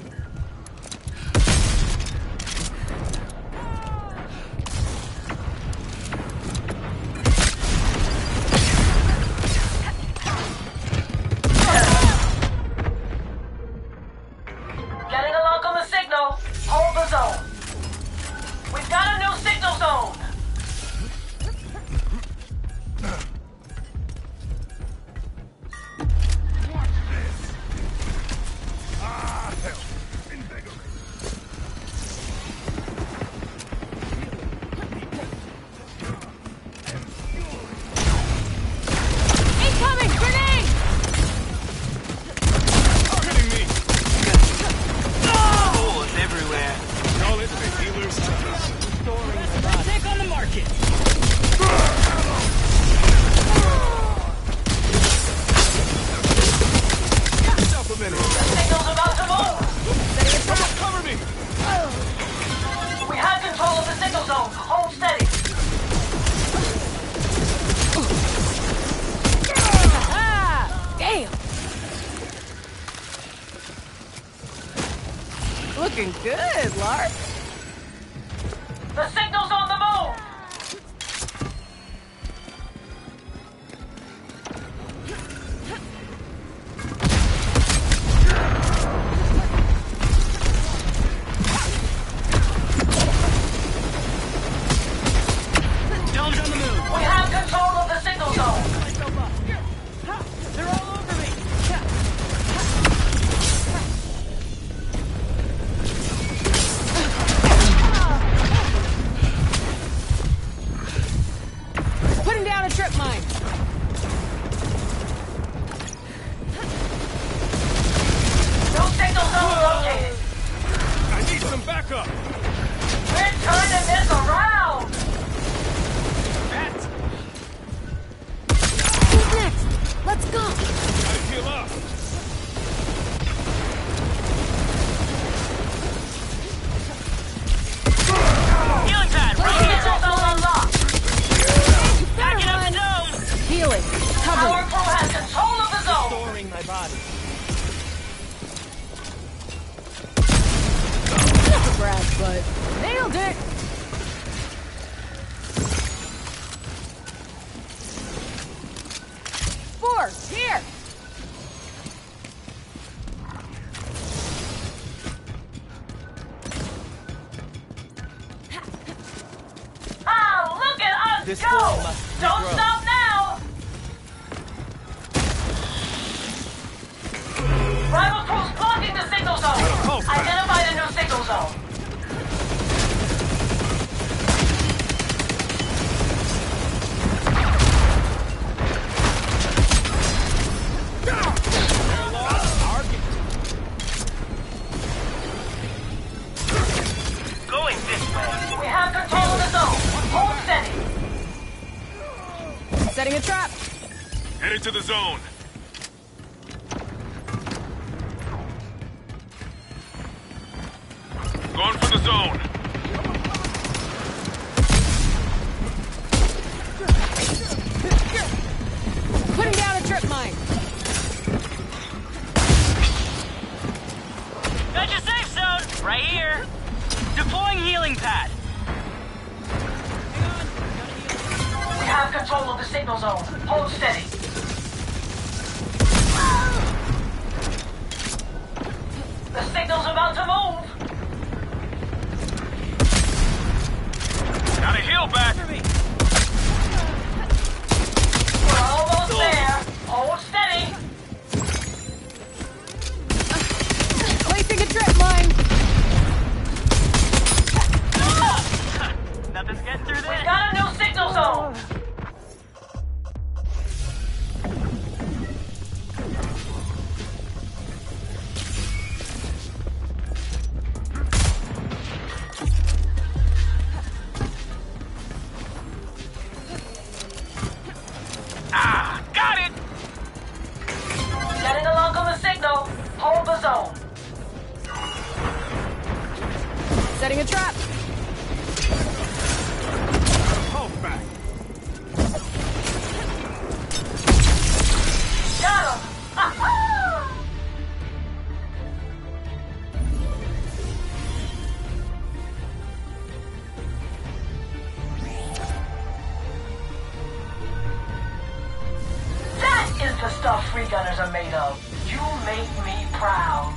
Getting a lock on the signal. Hold the zone. We've got a new signal zone. Incoming grenade! Targeting me! Bullets everywhere. Call it the healer's touch. Med tech on the market. Stop a minute. Signal's about to move. Someone cover me! We have control of the signal zone. Hold steady. Ah! Damn! Looking good, Lark. The signal's on the move. Dome's on the move. We have control of the signal zone. They're all over me. but nailed it! Force, here! Ah, look at us This go! ball must Don't grow. stop now! Rival crews blocking the signal zone. Oh, crap. Identify the new signal zone. Going this way. We have control of the zone. Hold steady. Setting a trap! Headed to the zone. Going for the zone. Putting down a trip mine! Got your safe zone right here. Deploying healing pad. We have control of the signal zone. Hold steady. The signal's about to move. Got a heal back. We're almost there. Hold steady. Placing a trip mine! Nothing's getting through We've this. got a new signal zone. Ah, got it. Getting a lock on the signal. Hold the zone. Setting a trap! Hold back. Got him. That is the stuff free gunners are made of. You make me proud.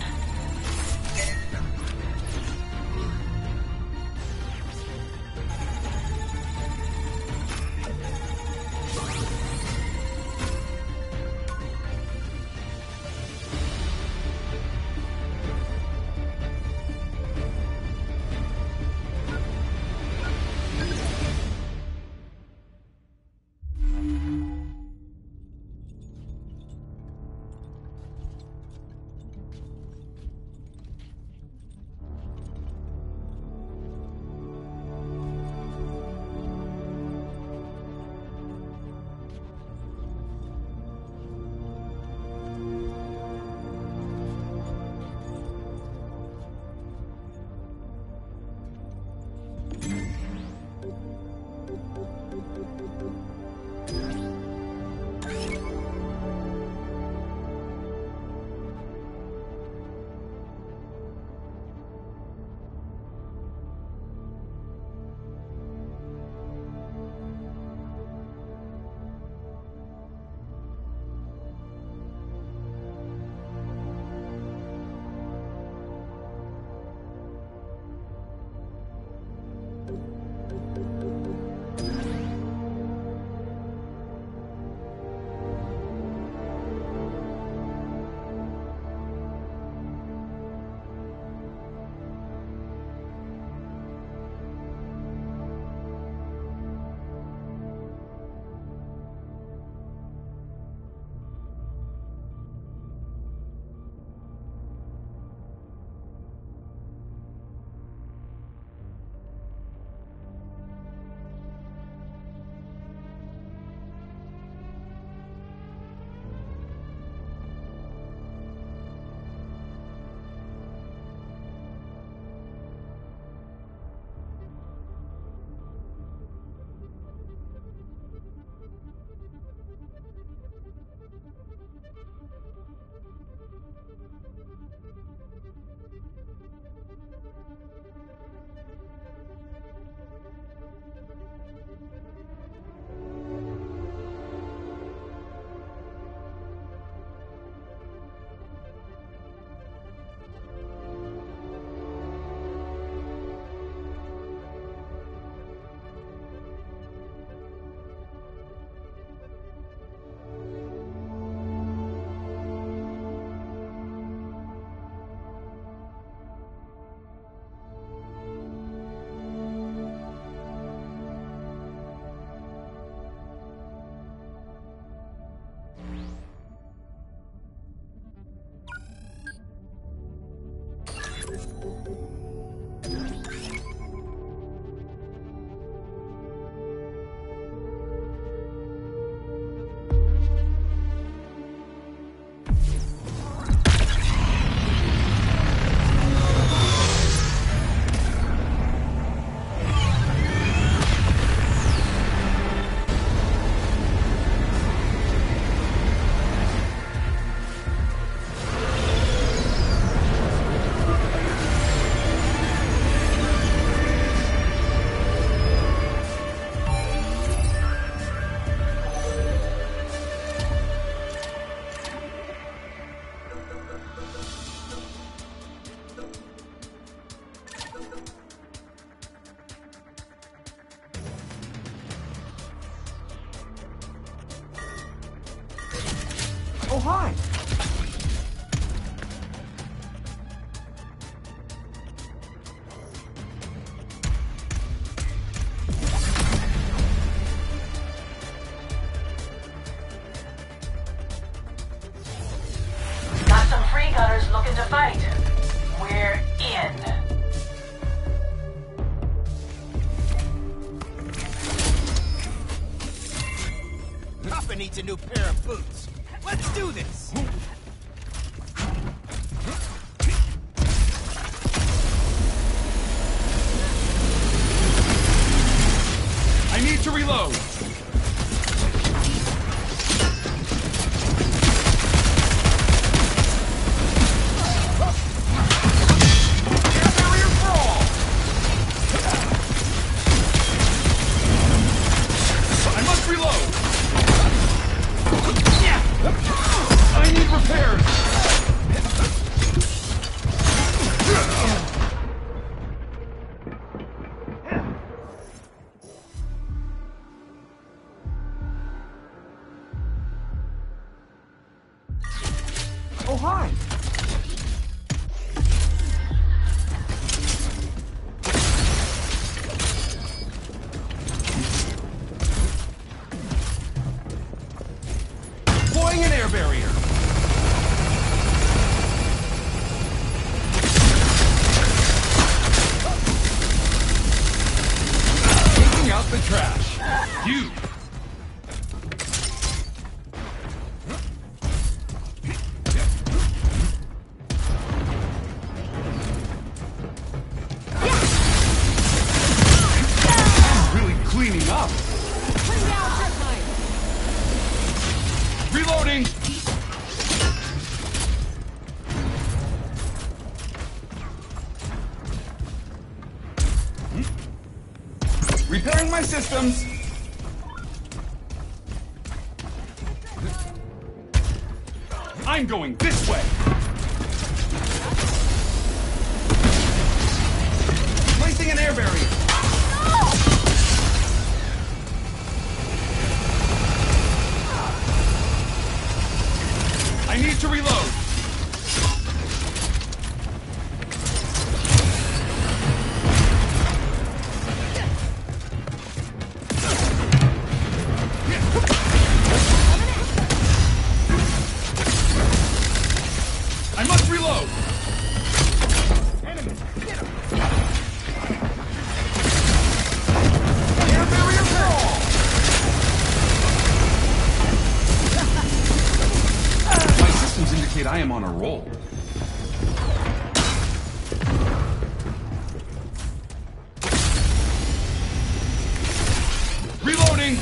to fight. We're in. Papa needs a new pair of boots. Let's do this! I need to reload. I must reload. I need repairs. Oh, hi. Deploying an air barrier. Taking out the trash. You. Really cleaning up. Reloading. Repairing my systems. I'm going this way. Placing an air barrier. I need to reload. I must reload. Enemy, get him. Air barrier fall. My systems indicate I am on a roll. Reloading.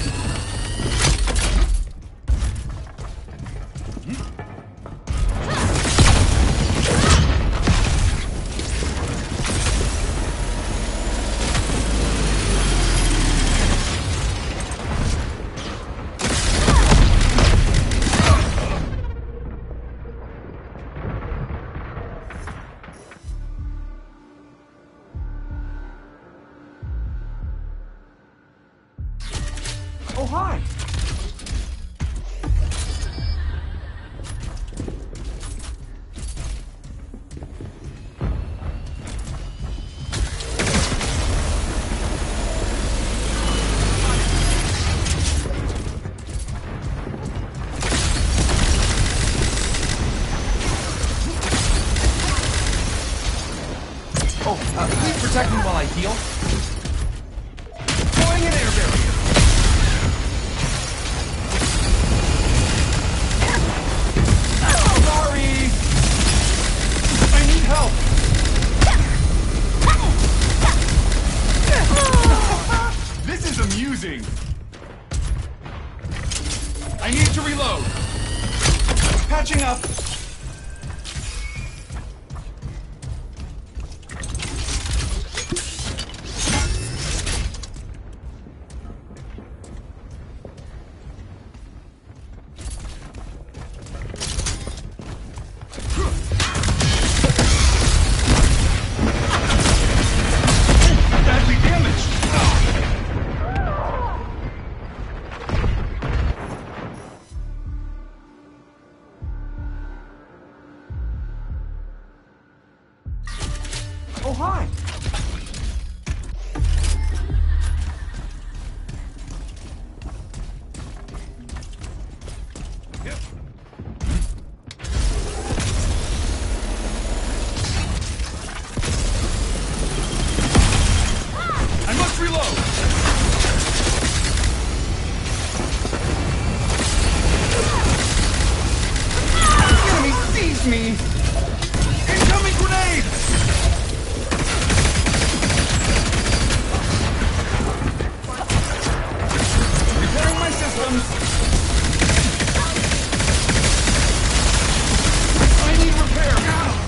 Oh, hi. Oh, uh, please protect me while I heal. Deploying an air barrier. Sorry. I need help. This is amusing. I need to reload. Patching up. Badly damaged. Oh, hi. me! Incoming grenade! Repairing my systems. I need repair now!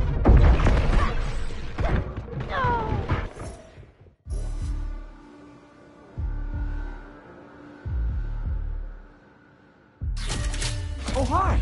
Oh, hi!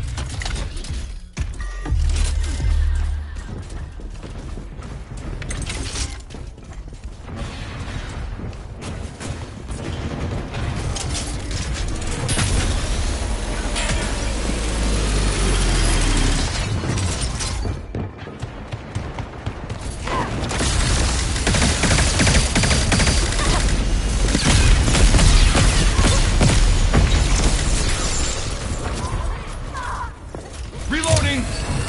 Reloading!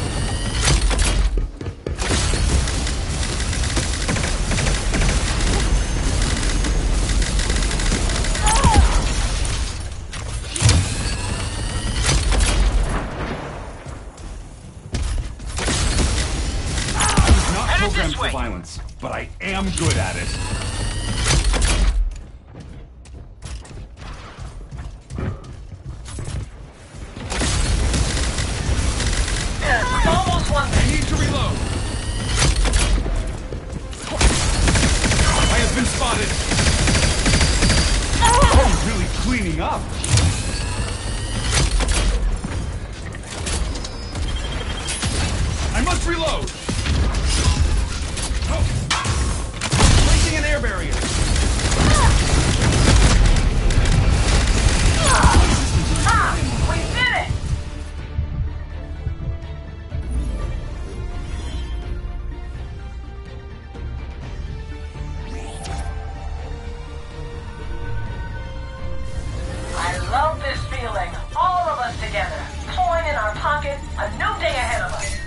Not programmed for violence, but I am good at it. Almost one. I need to reload. I have been spotted. Oh, really cleaning up. I must reload. Oh. Placing an air barrier. Ah, we did it! I love this feeling. All of us together. Coin in our pocket. A new day ahead of us.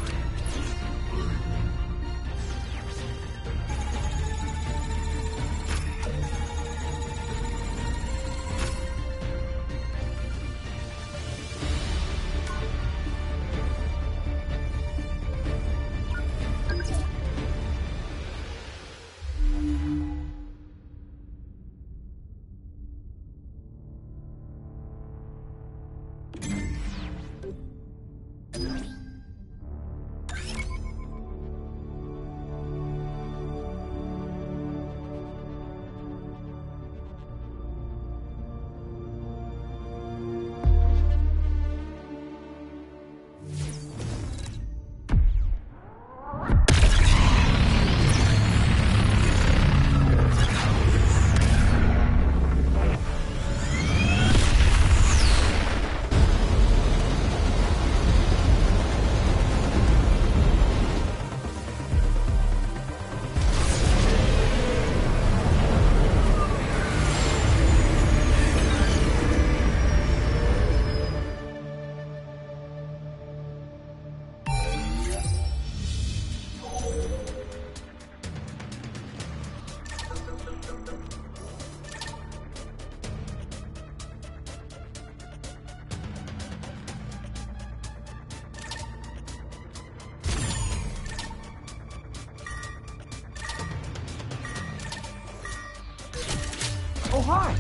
Oh, hi!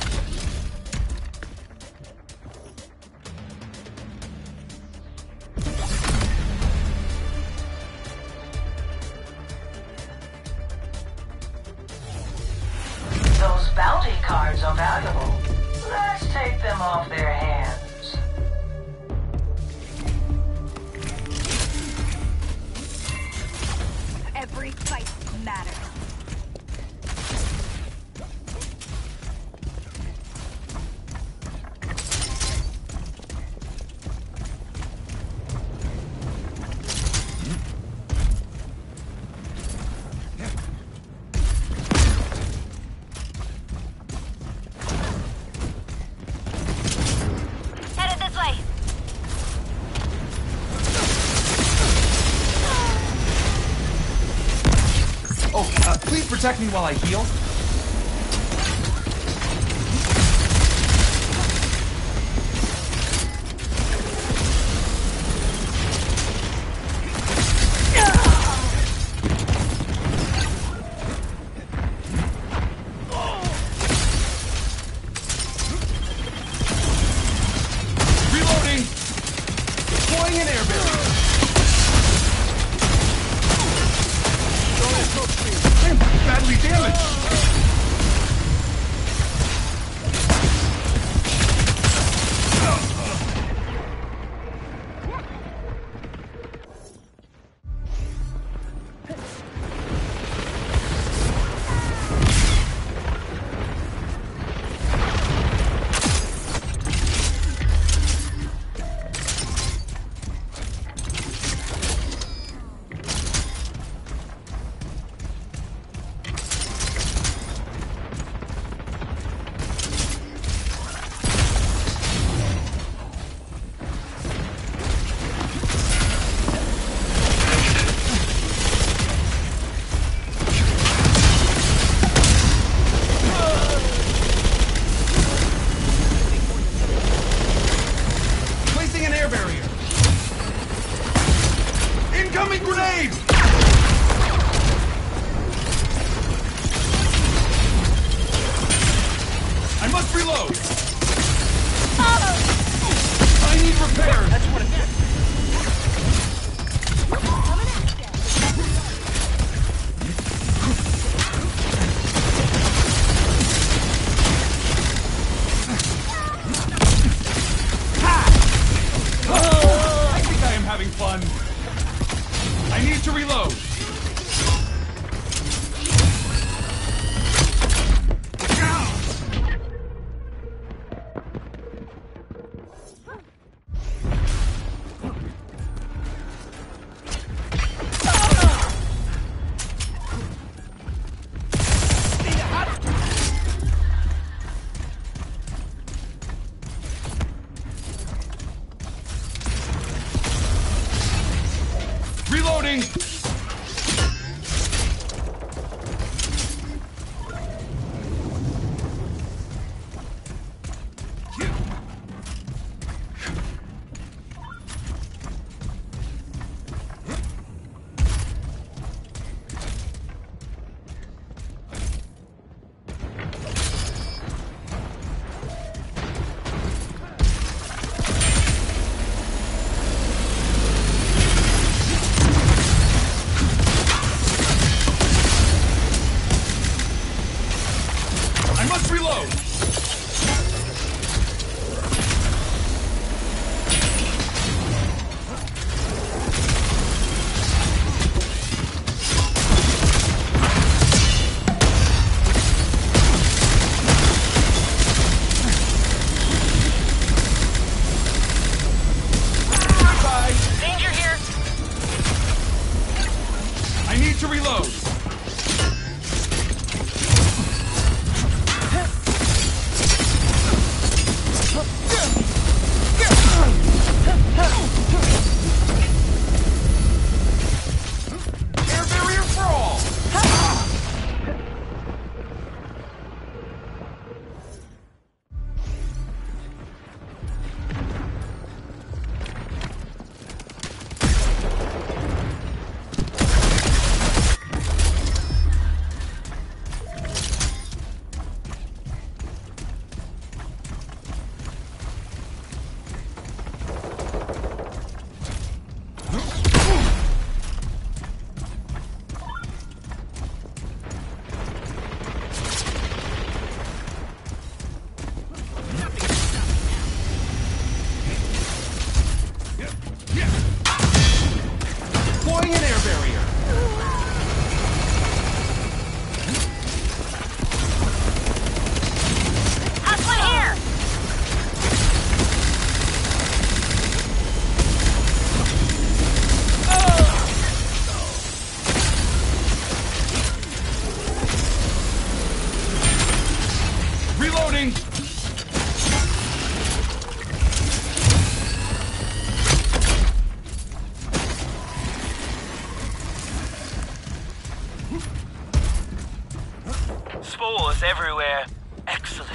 Those bounty cards are valuable. Let's take them off their hands. Every fight matters. Headed this way. Oh, uh, please protect me while I heal. Incoming grenade! I must reload! I need repairs! That's what it is. I think I am having fun. I need to reload. Reloading! Reload! Bye. Danger here! I need to reload! Air barrier for all! Deploying an air barrier. How's one here? Reloading. Spores everywhere. Excellent.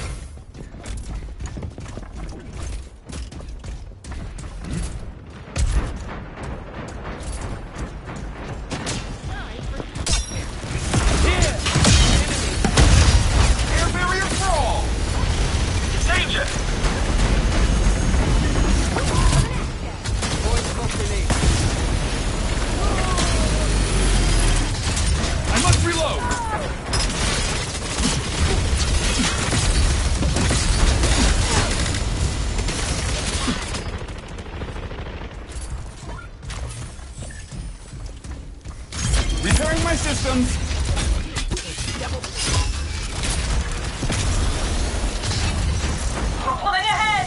Air barrier for all. Danger! I must reload. Repairing my systems. We're pulling ahead!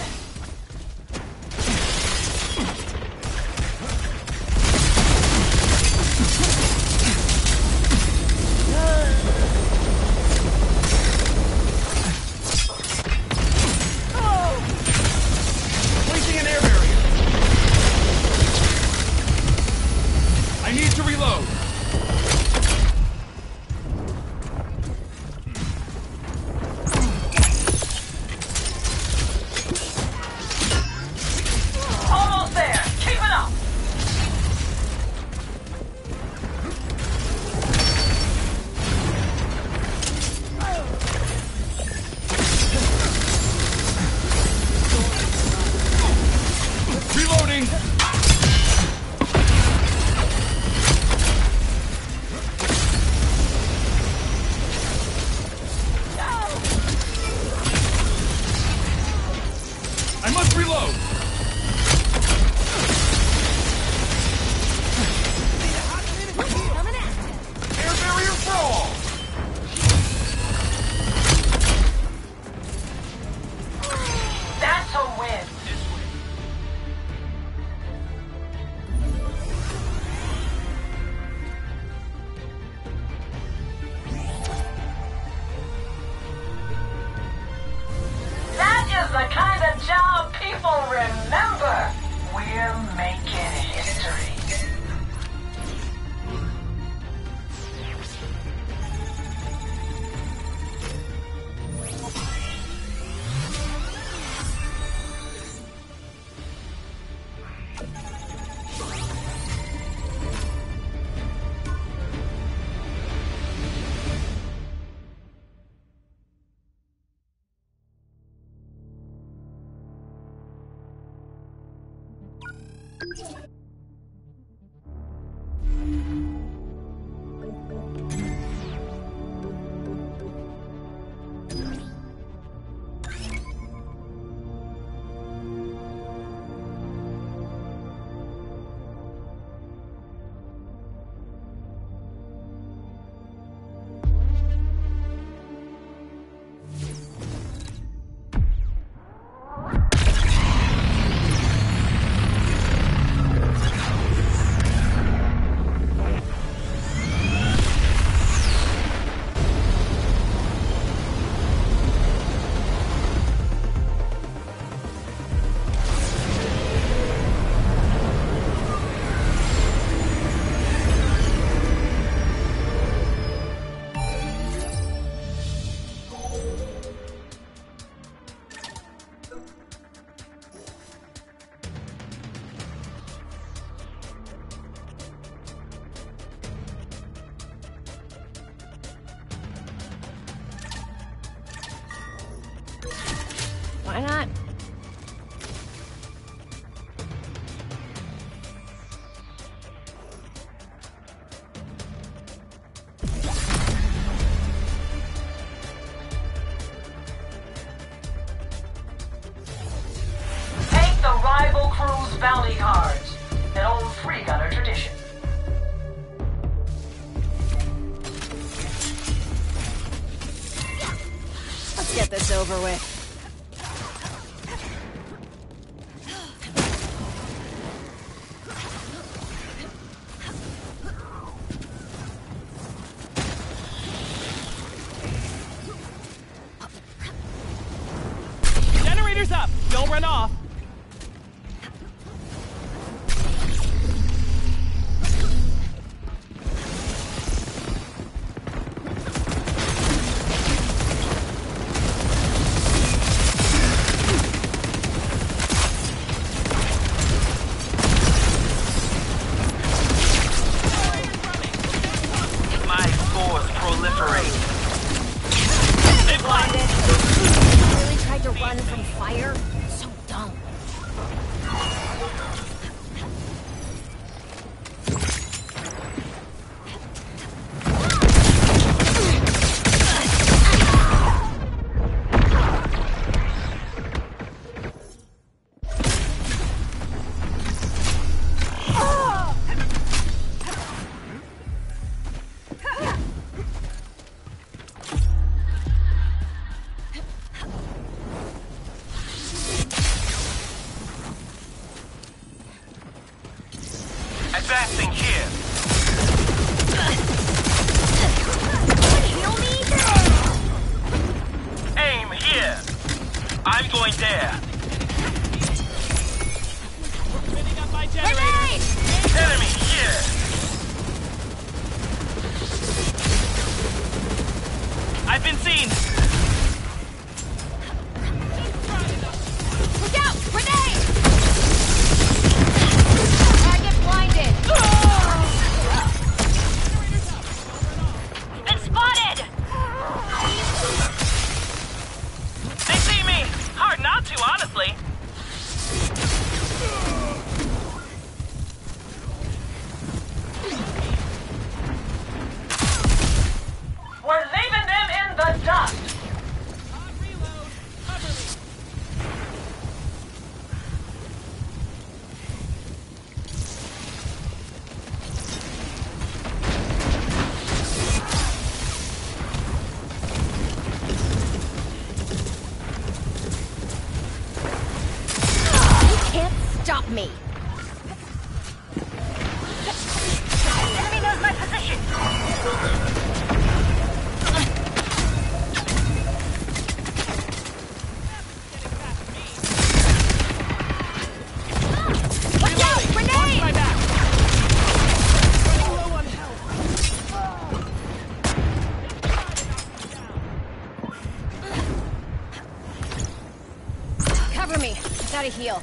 Placing an air barrier. I need to reload. Almost there! Keep it up! Why not? Take the rival crew's bounty cards. An old three-gunner tradition. Let's get this over with. Generator's up! Don't run off! My spores proliferate. They blinded. Really tried to run from fire? So dumb. Advancing here. Heal me? Aim here. I'm going there. Spinning up my generator! Grenade! Enemy here. I've been seen! Look out! Grenade! Target blinded! Been spotted. They see me. Hard not to, honestly. We're leaving them in the dust. Hot reload! Cover me! You can't stop me! Enemy knows my position. Watch out! Grenade! My back! Running low on health. Cover me. I gotta heal.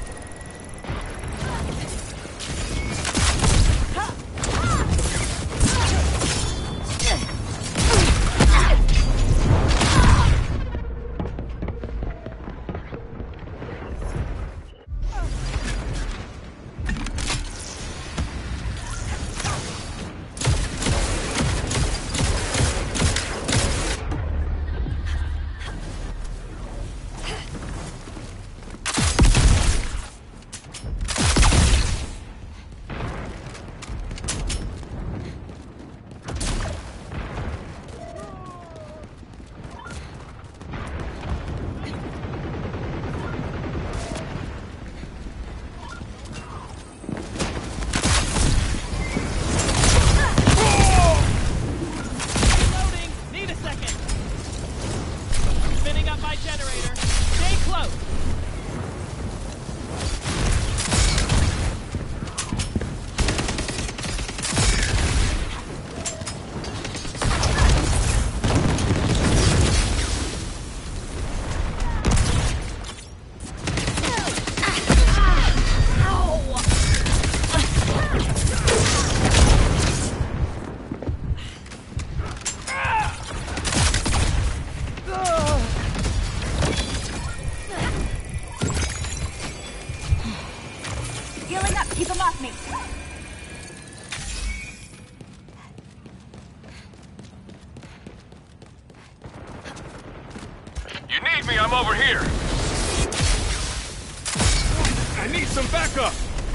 need me, I'm over here. I need some backup.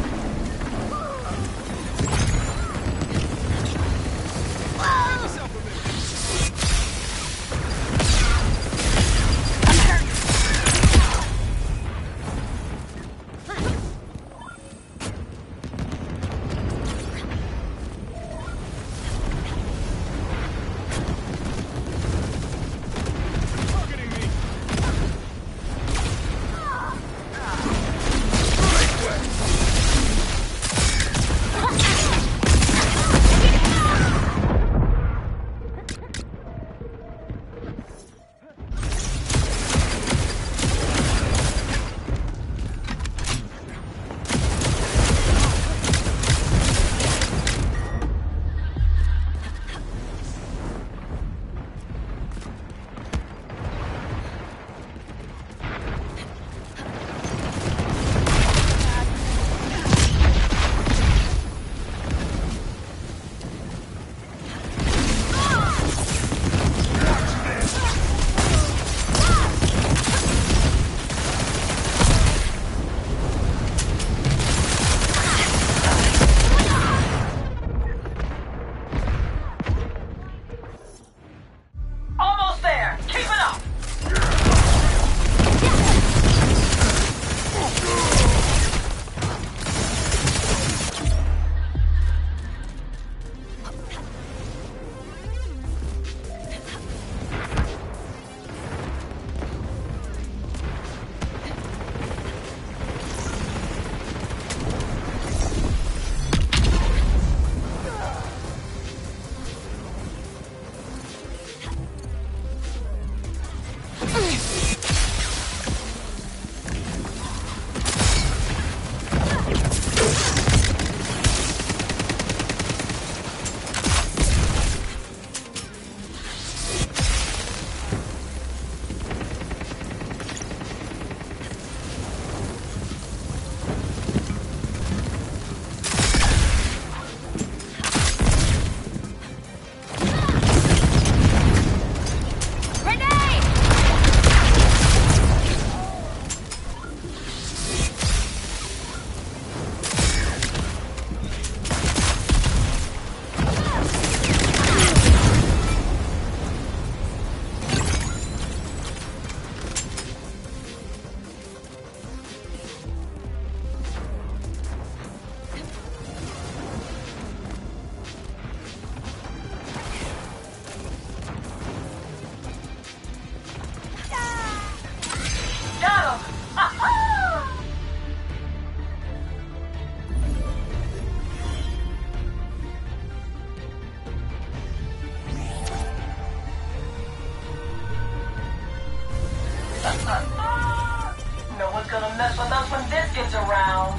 No one's gonna mess with us when this gets around.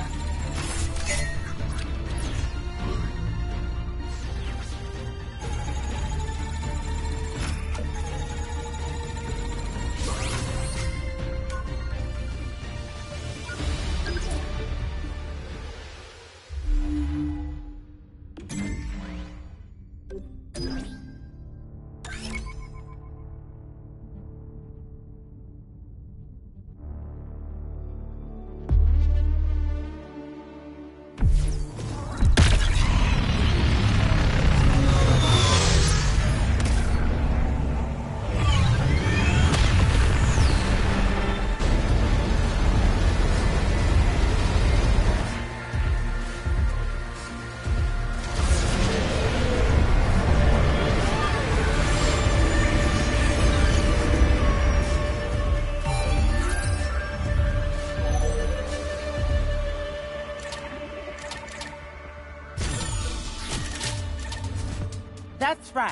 That's right.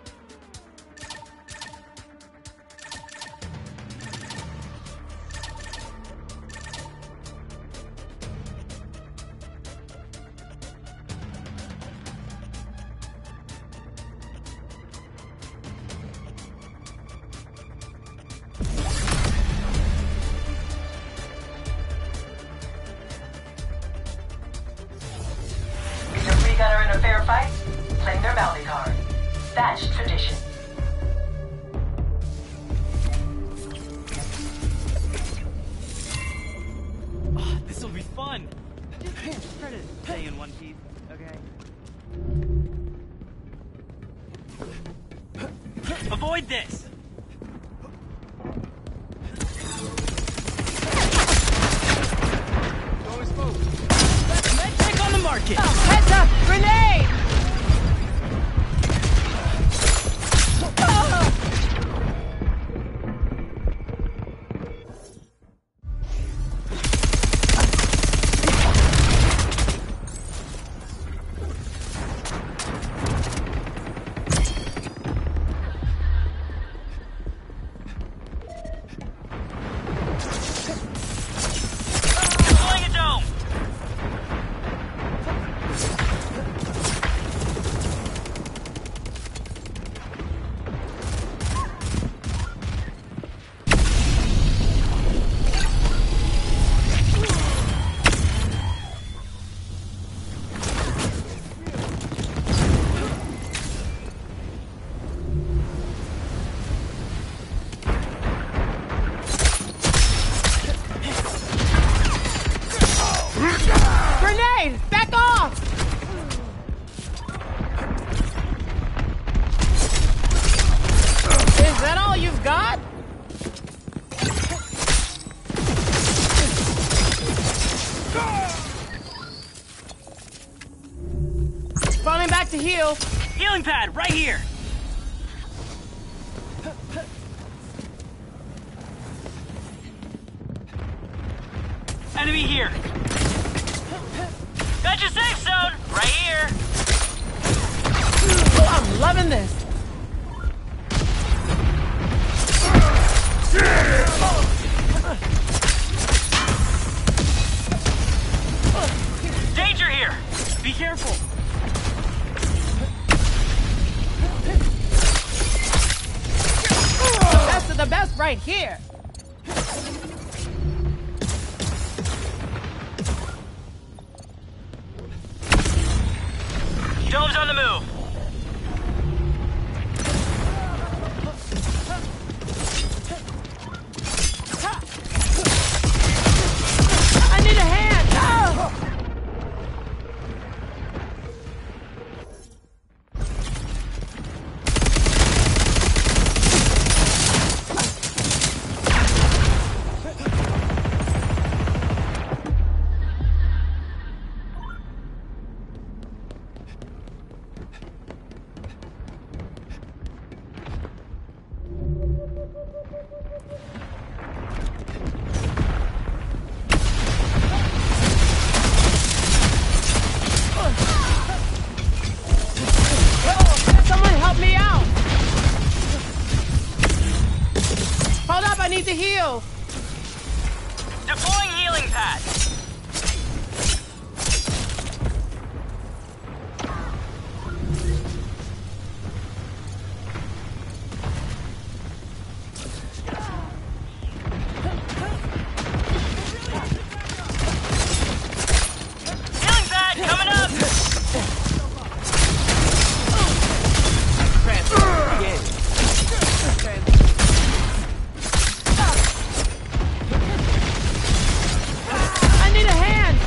If your free gunner in a fair fight, claim their bounty card. That's tradition. fun. Just try to stay in one piece, okay? Avoid this! Check on the market! Oh, heads up! Grenade! Oh. To heal. Healing pad, right here. Enemy here. Got your safe zone, right here. Oh, I'm loving this. Danger here. Be careful. The best right here. Dome's on the move. I need a hand. Oh. need to heal. Deploying healing pad. Healing pad coming up. I need a hand.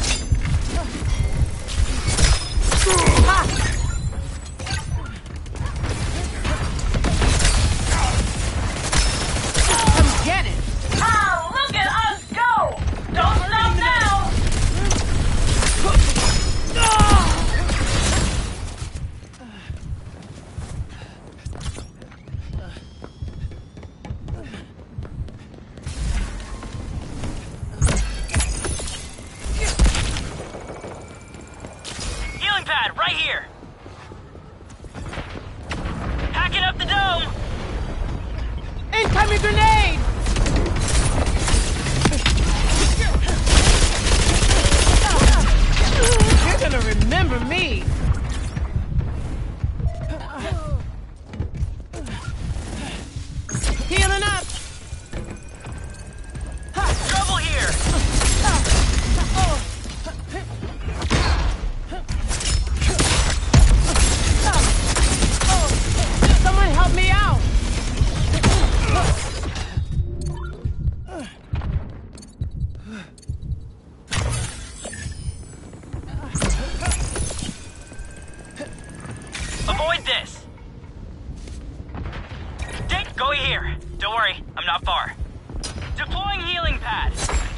Come get it. Ah, look at us go! Don't stop now! Healing pad right here. Hacking up the dome. Incoming grenade. You're gonna remember me. Healing up. Trouble here. Someone help me out. I'm not far. Deploying healing pad.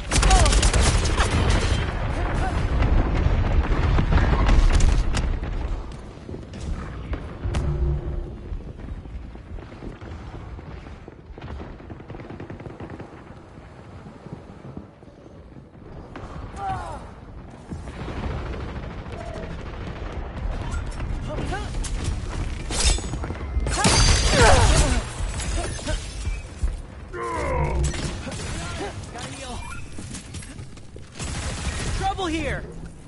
Here!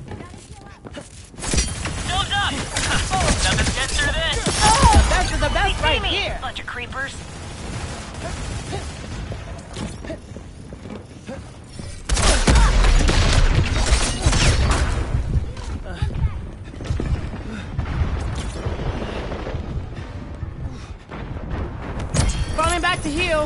Dome's up! Nothing gets through this! The best of the best See right me, here! bunch of creepers. Falling back to heal.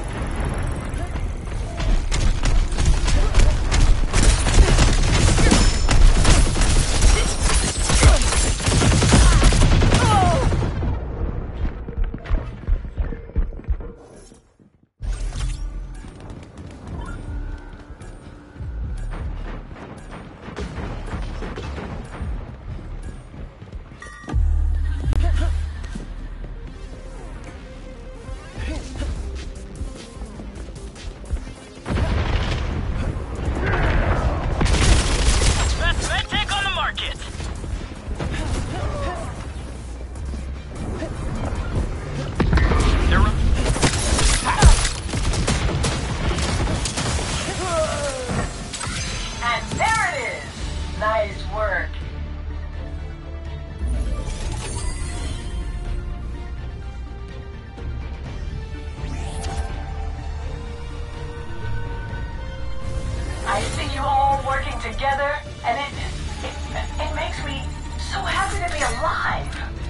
together, and it, it, it makes me so happy to be alive.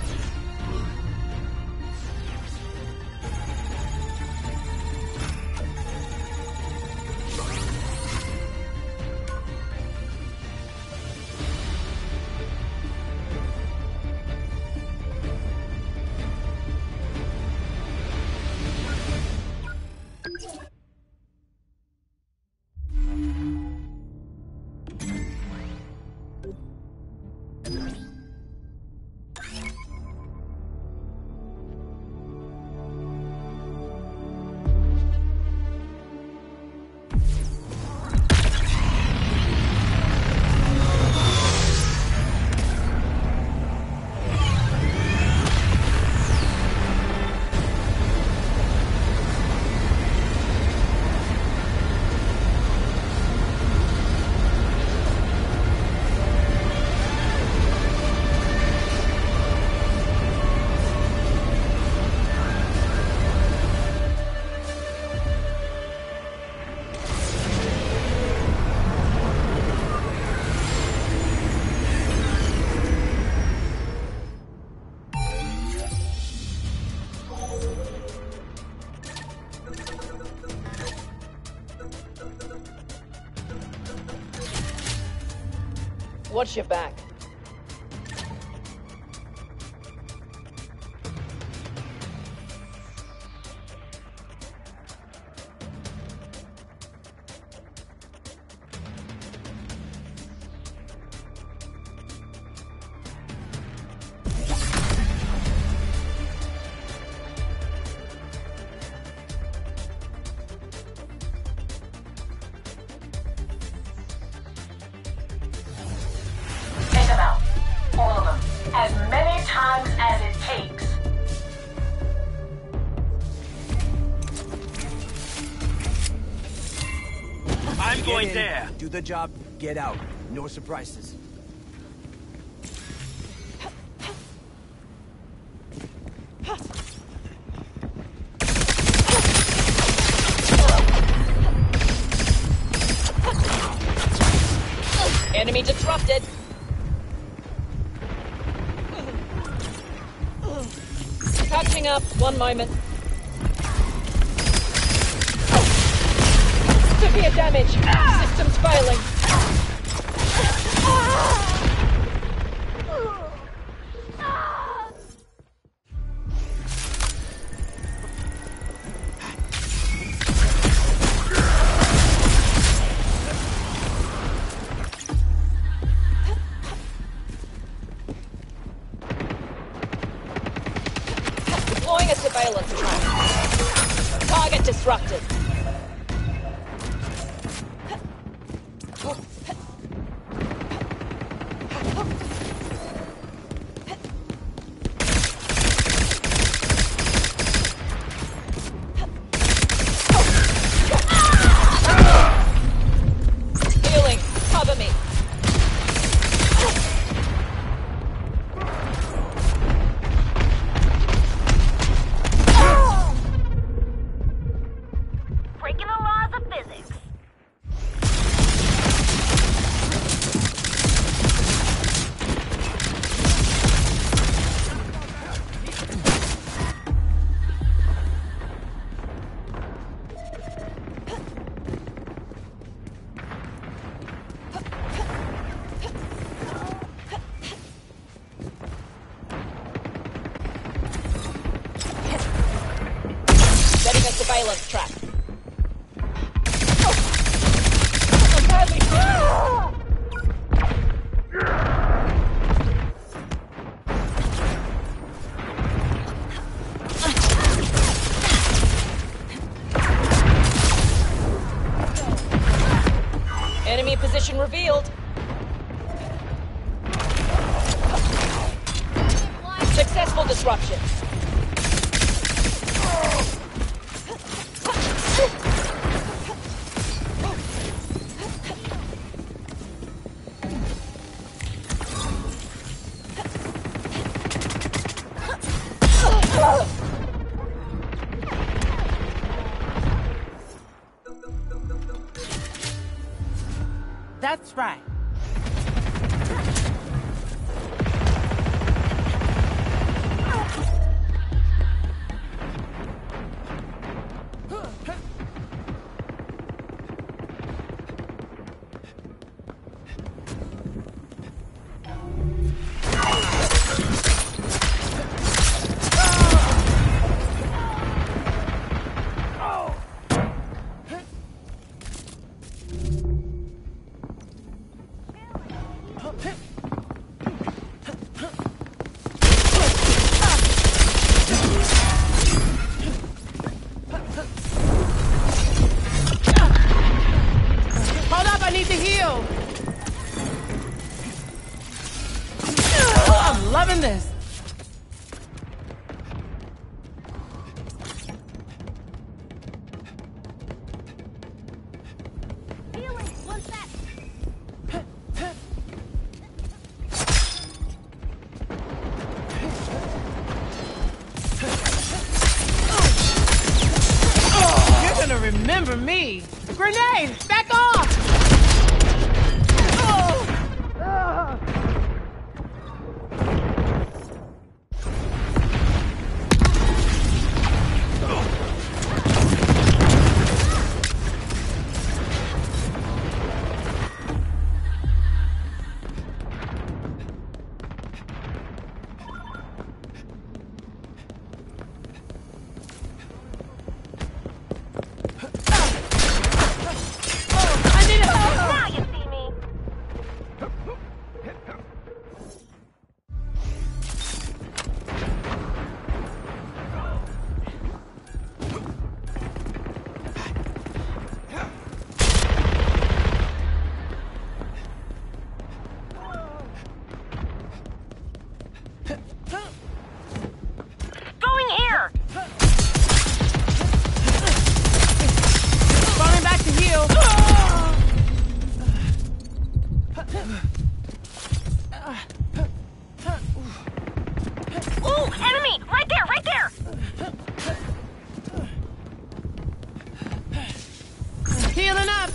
Watch your back. Going there. Do the job, get out. No surprises. Enemy disrupted. Catching up. One moment. Severe damage. Systems failing. Setting a surveillance trap. Target disrupted. Healing. Cover me. Breaking the laws of physics. Setting a surveillance trap. Enemy position revealed. Successful disruption. That's right. Hold up, I need to heal. Oh, I'm loving this. Healing. One sec. You're gonna remember me. Grenade! Back off! Now you see me. Going here. Falling back to heal. Ooh, enemy! Right there, right there! Healing up.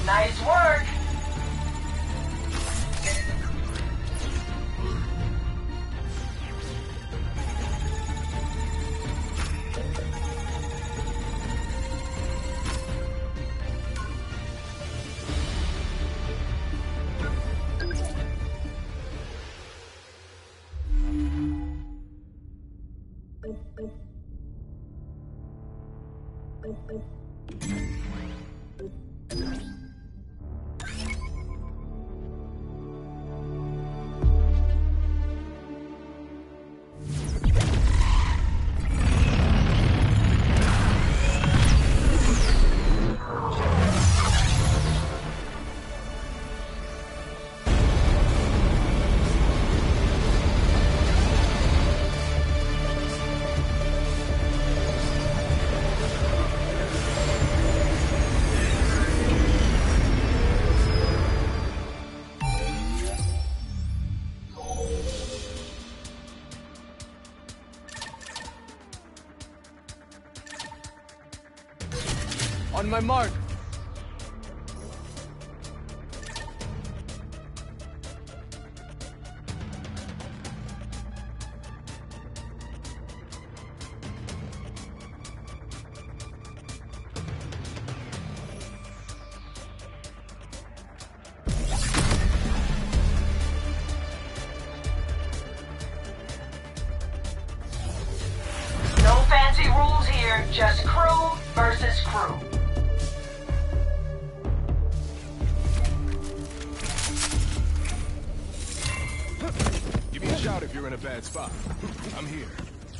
Nice work. On my mark. No fancy rules here, just crew versus crew. Give me a shout if you're in a bad spot. I'm here.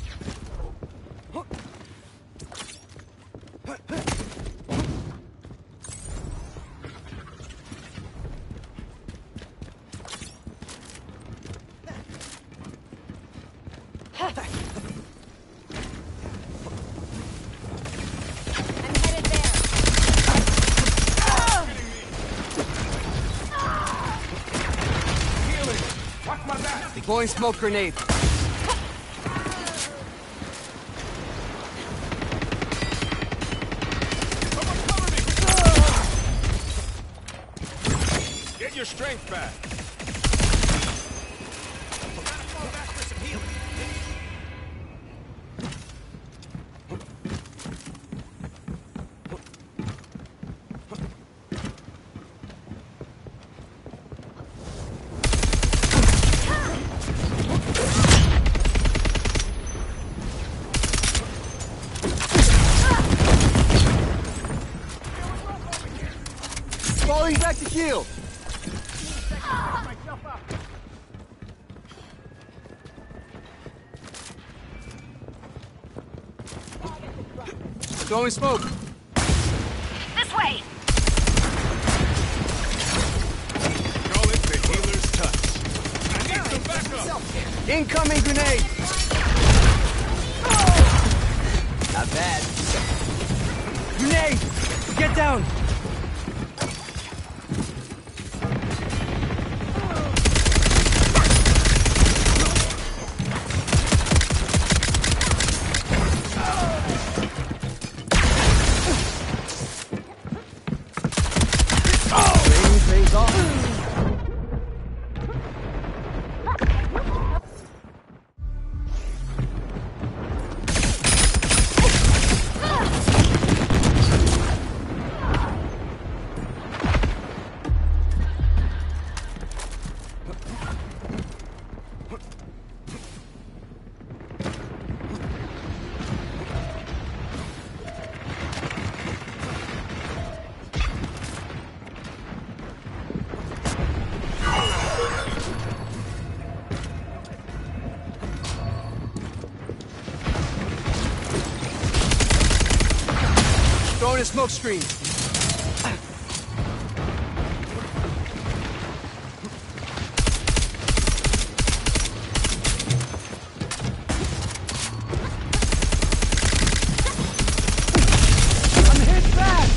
Deploying smoke grenade. Get your strength back. Falling back to heal. Throwing smoke. This way! Call it the healer's touch. I need some backup. Incoming grenade. Not bad. Grenade! Get down! Throwing a smoke screen. I'm hit back.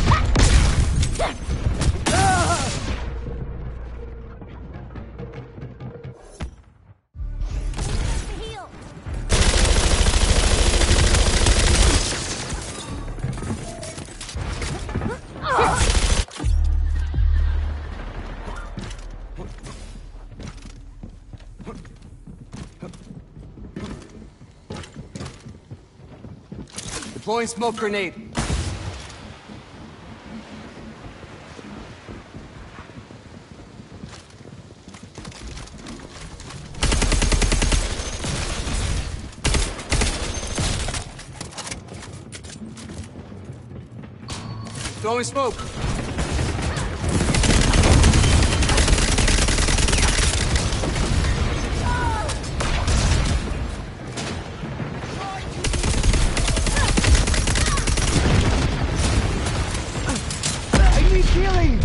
Deploying smoke grenade. Throwing smoke. I need healing.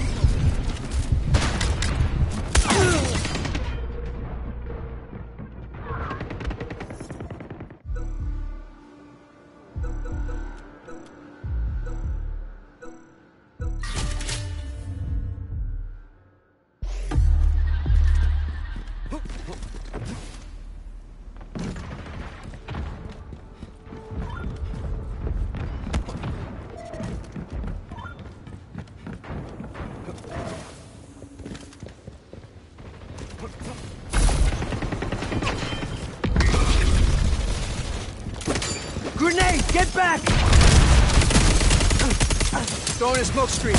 Grenade! Get back! Throwing a smoke screen.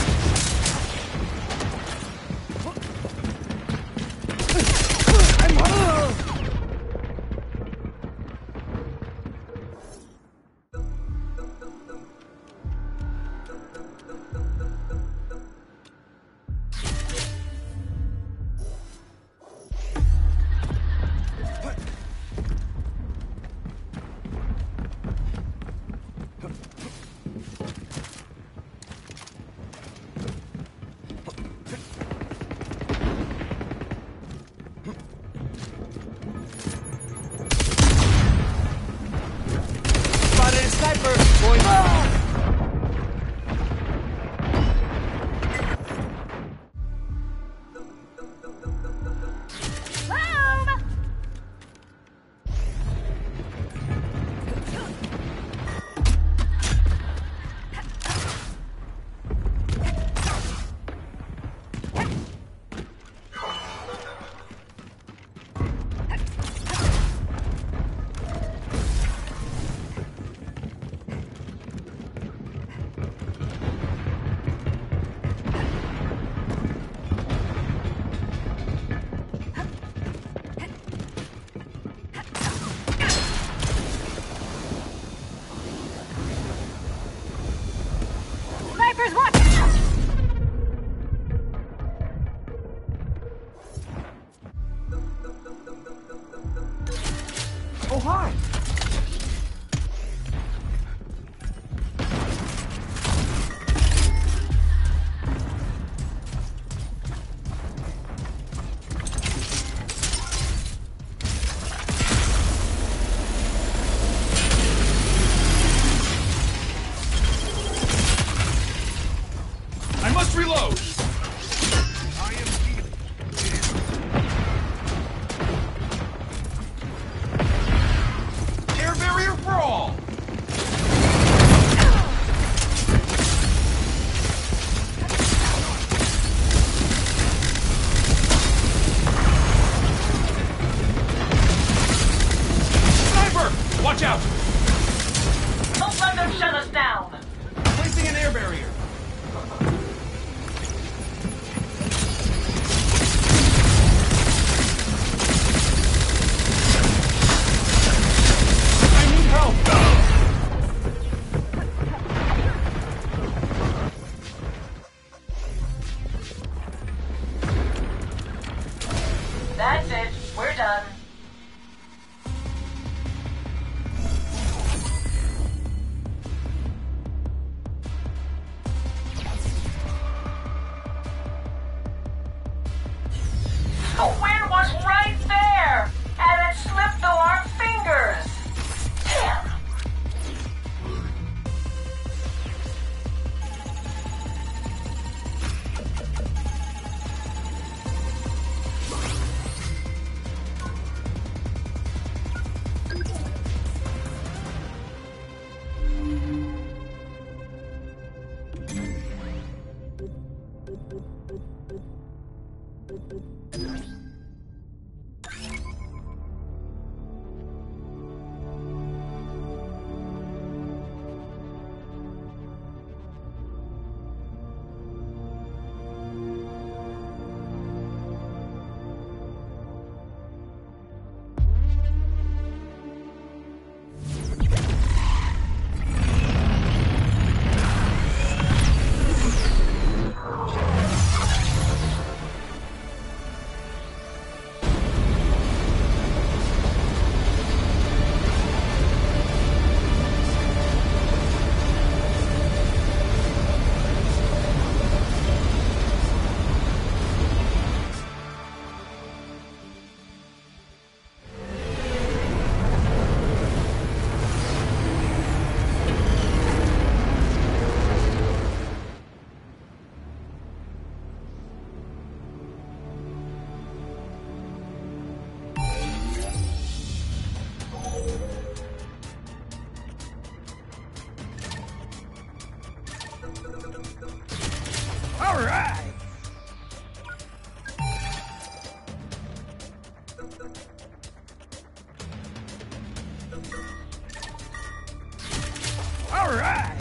Oh, hi! I must reload! Watch out! Don't let them shut us down! Placing an air barrier. I need help! That's it. We're done. The wind was right there, and it slipped through our fingers. Damn. All right. All right.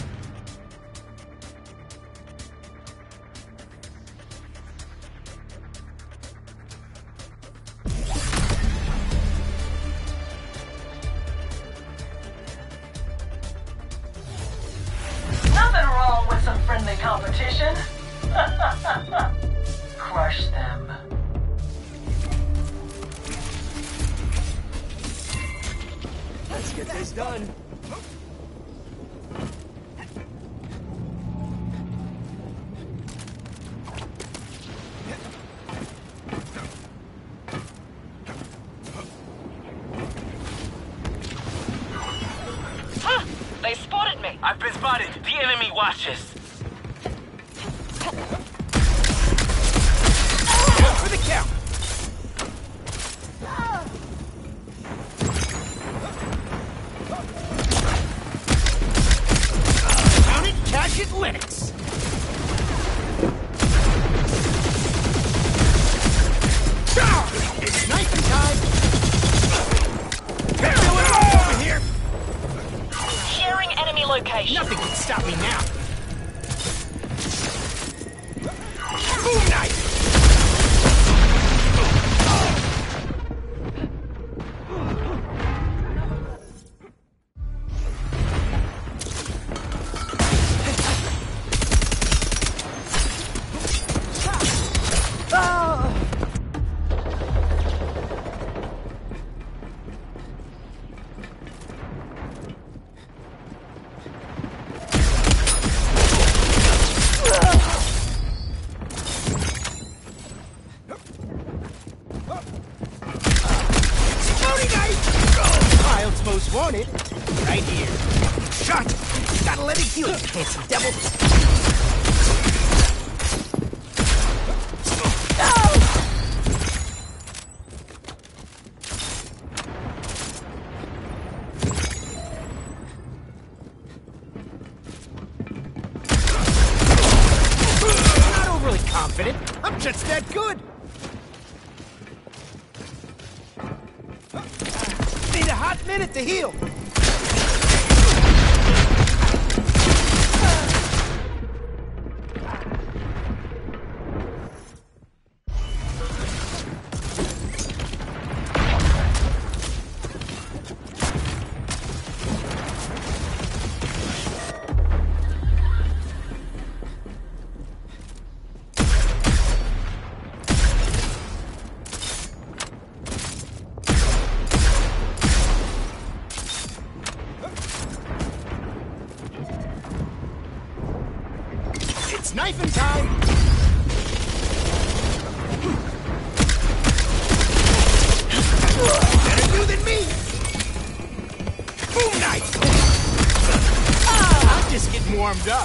Nothing wrong with some friendly competition. Crush them. Let's get this done. Huh! They spotted me. I've been spotted. The enemy watches. For the count. Count it, cash it, Linux. It's sniping time. Over here. Sharing enemy location. Nothing can stop me now. Boom knife. Most wanted, right here. Shot! Gotta let it heal, you handsome devil. I'm not overly confident. I'm just that good. Need a hot minute to heal. It's knifing time! Better you than me! Boom knife! Ah, I'm just getting warmed up.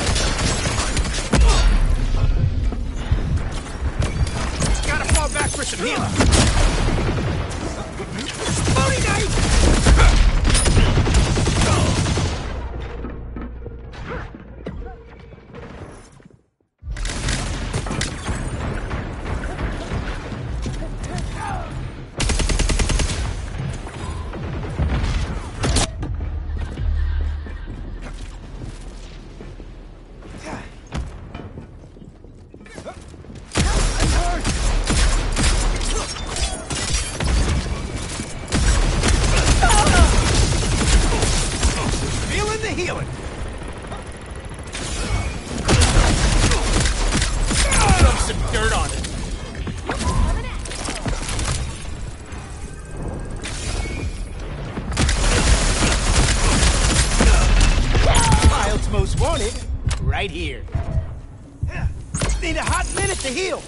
Gotta fall back for some healing. Exploding knife! Healing. Rub some dirt on it. Child's most wanted, right here. Need a hot minute to heal.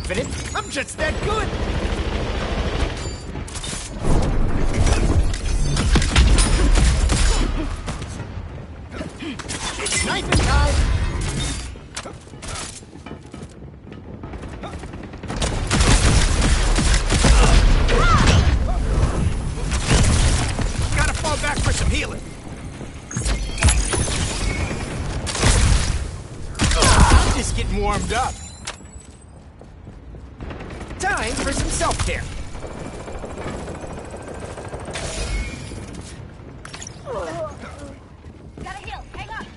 confident. I'm just that good. It's knifing time. Gotta fall back for some healing. I'm just getting warmed up. Time for some self-care. Gotta heal. Hang on.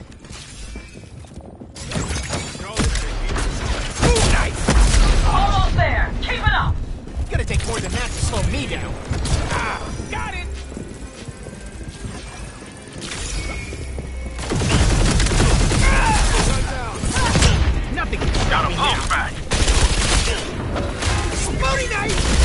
Ooh, nice! Almost there. Keep it up. Gonna take more than that to slow me down. Ah, got it! Ah! Nothing can stop me now. Back. Exploding knife!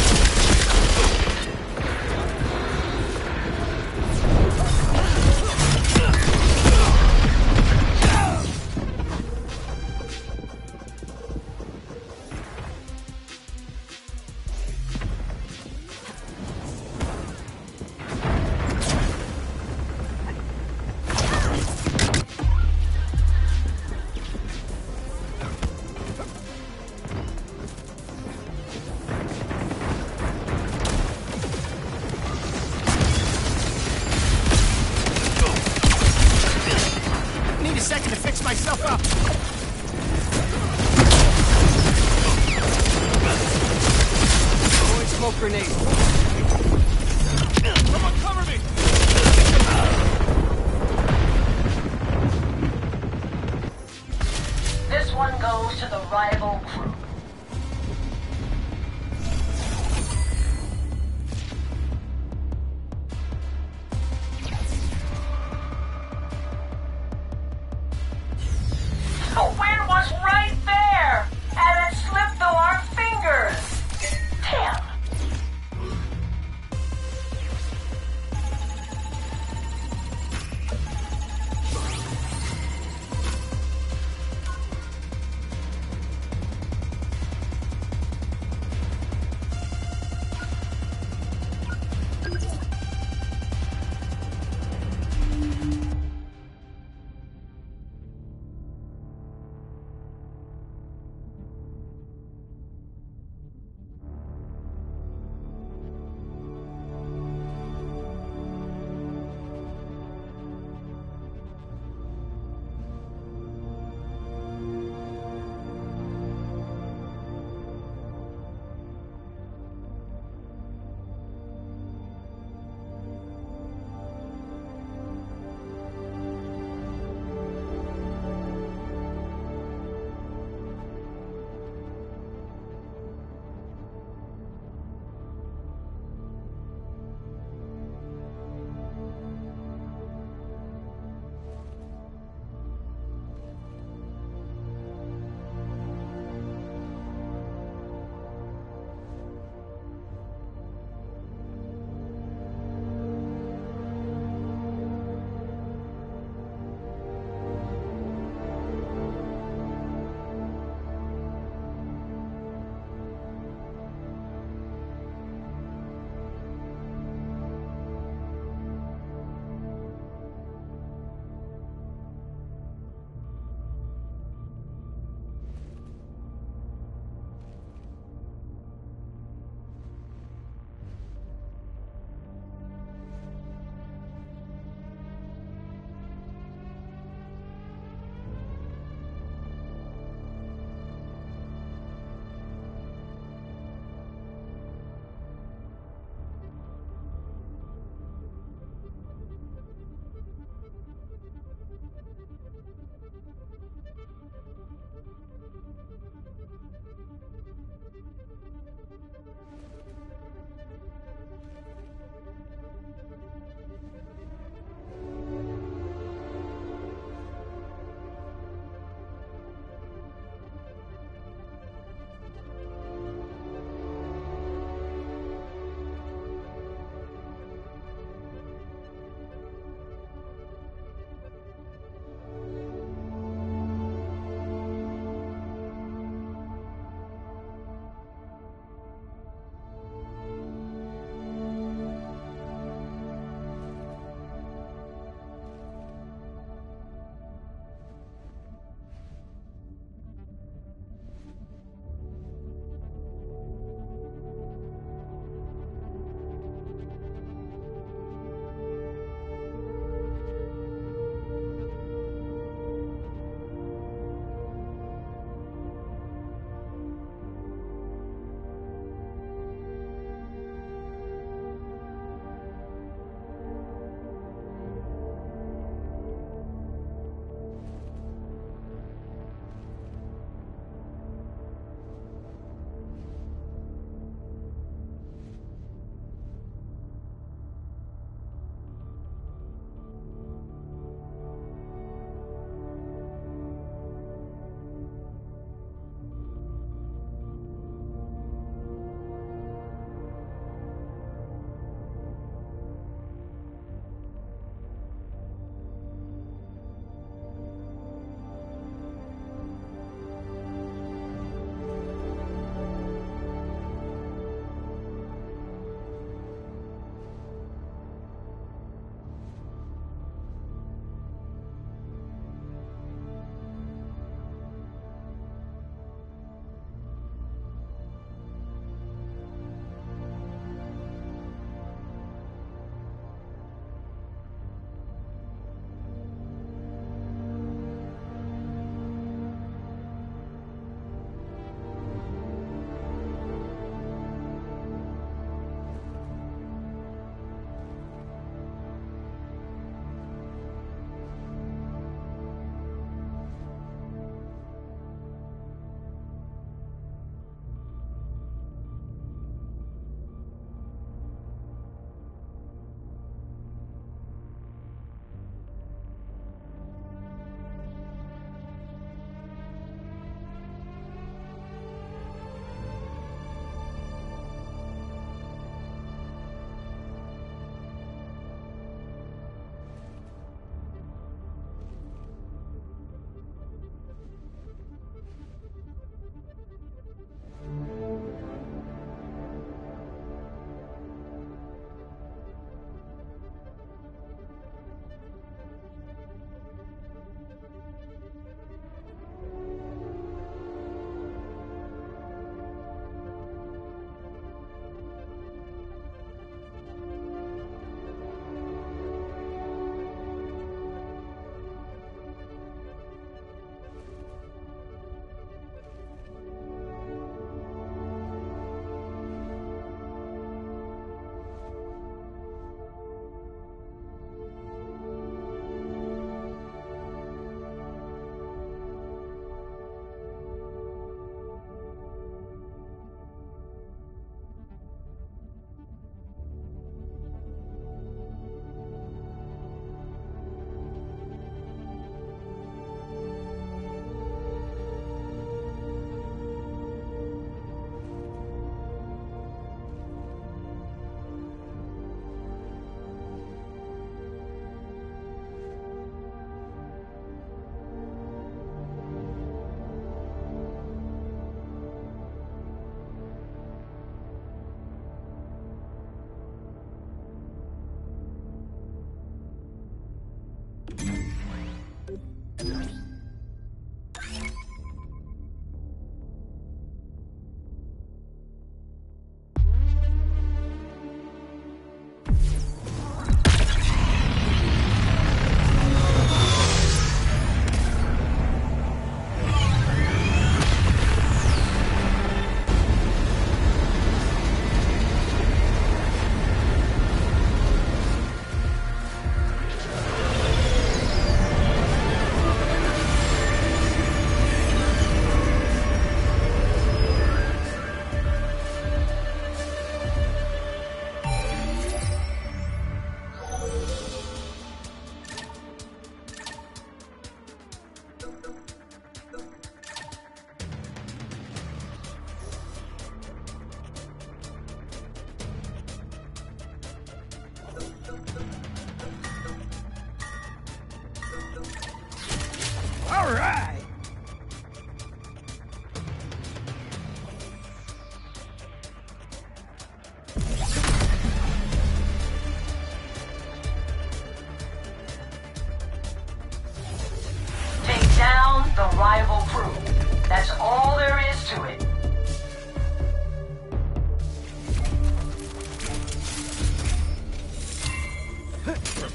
A second to fix myself up. Throwing smoke grenade. Someone cover me! This one goes to the rival crew. The win was right there, and it slipped through our fingers. Damn.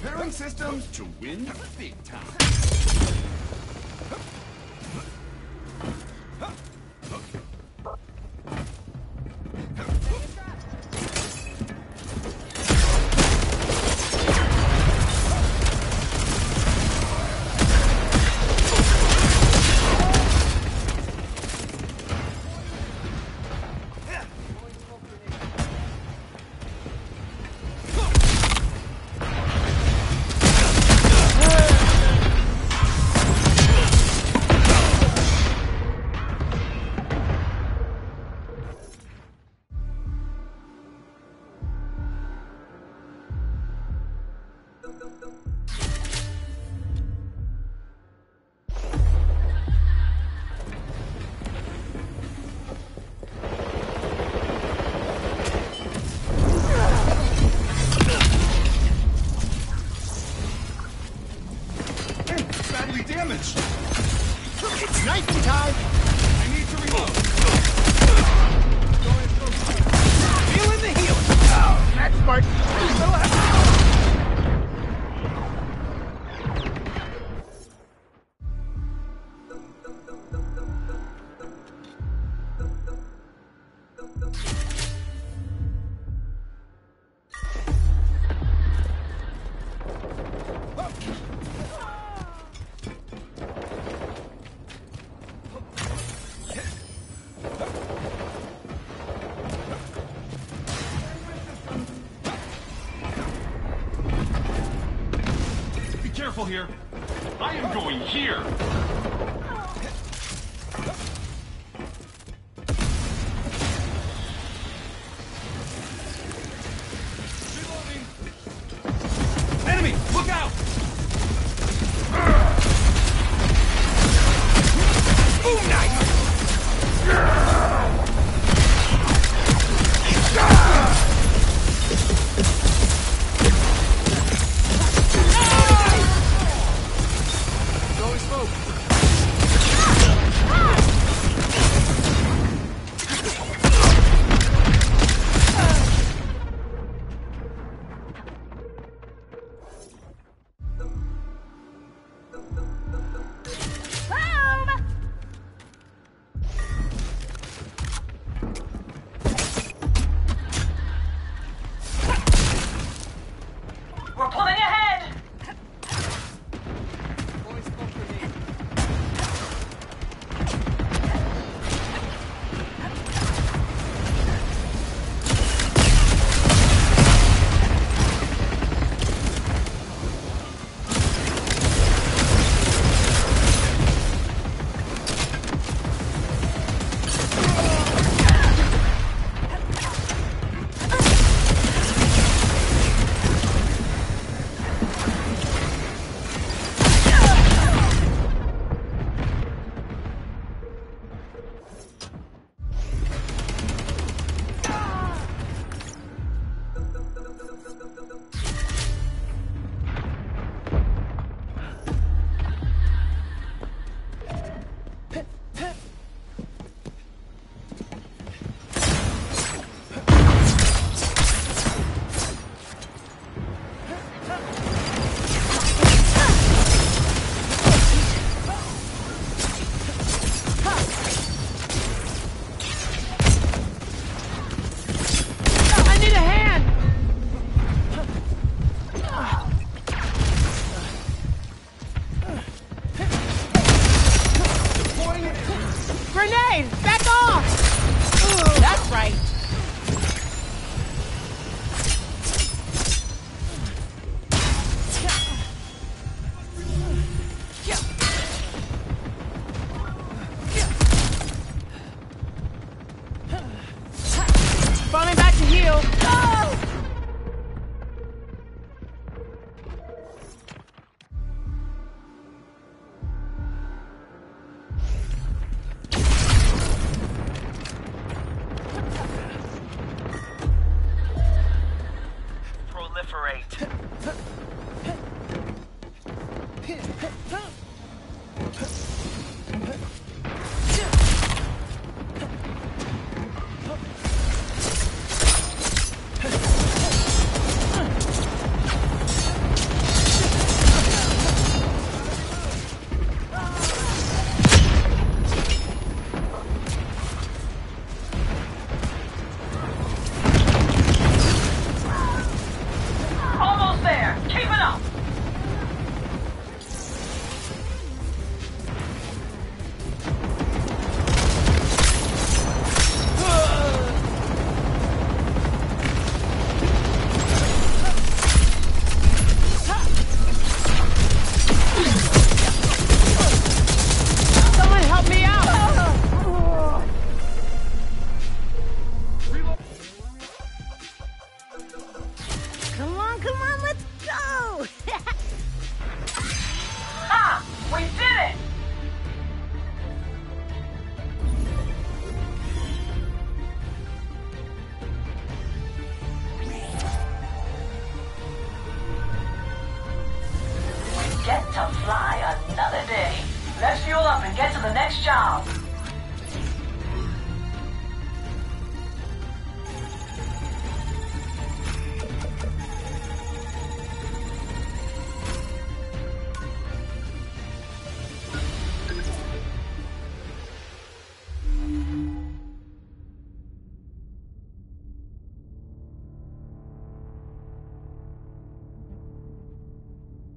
Repairing systems to win big time. It's knifing time! I need to reload. Feeling the healing! Oh, that's smart. Careful here. I am going here. Reloading. Enemy, look out! Boom knife! We're pulling ahead! Grenade! Back off! That's right. Falling back to heal. Oh! Proliferate. Come on, let's go! Ha! We did it! We get to fly another day. Let's fuel up and get to the next job.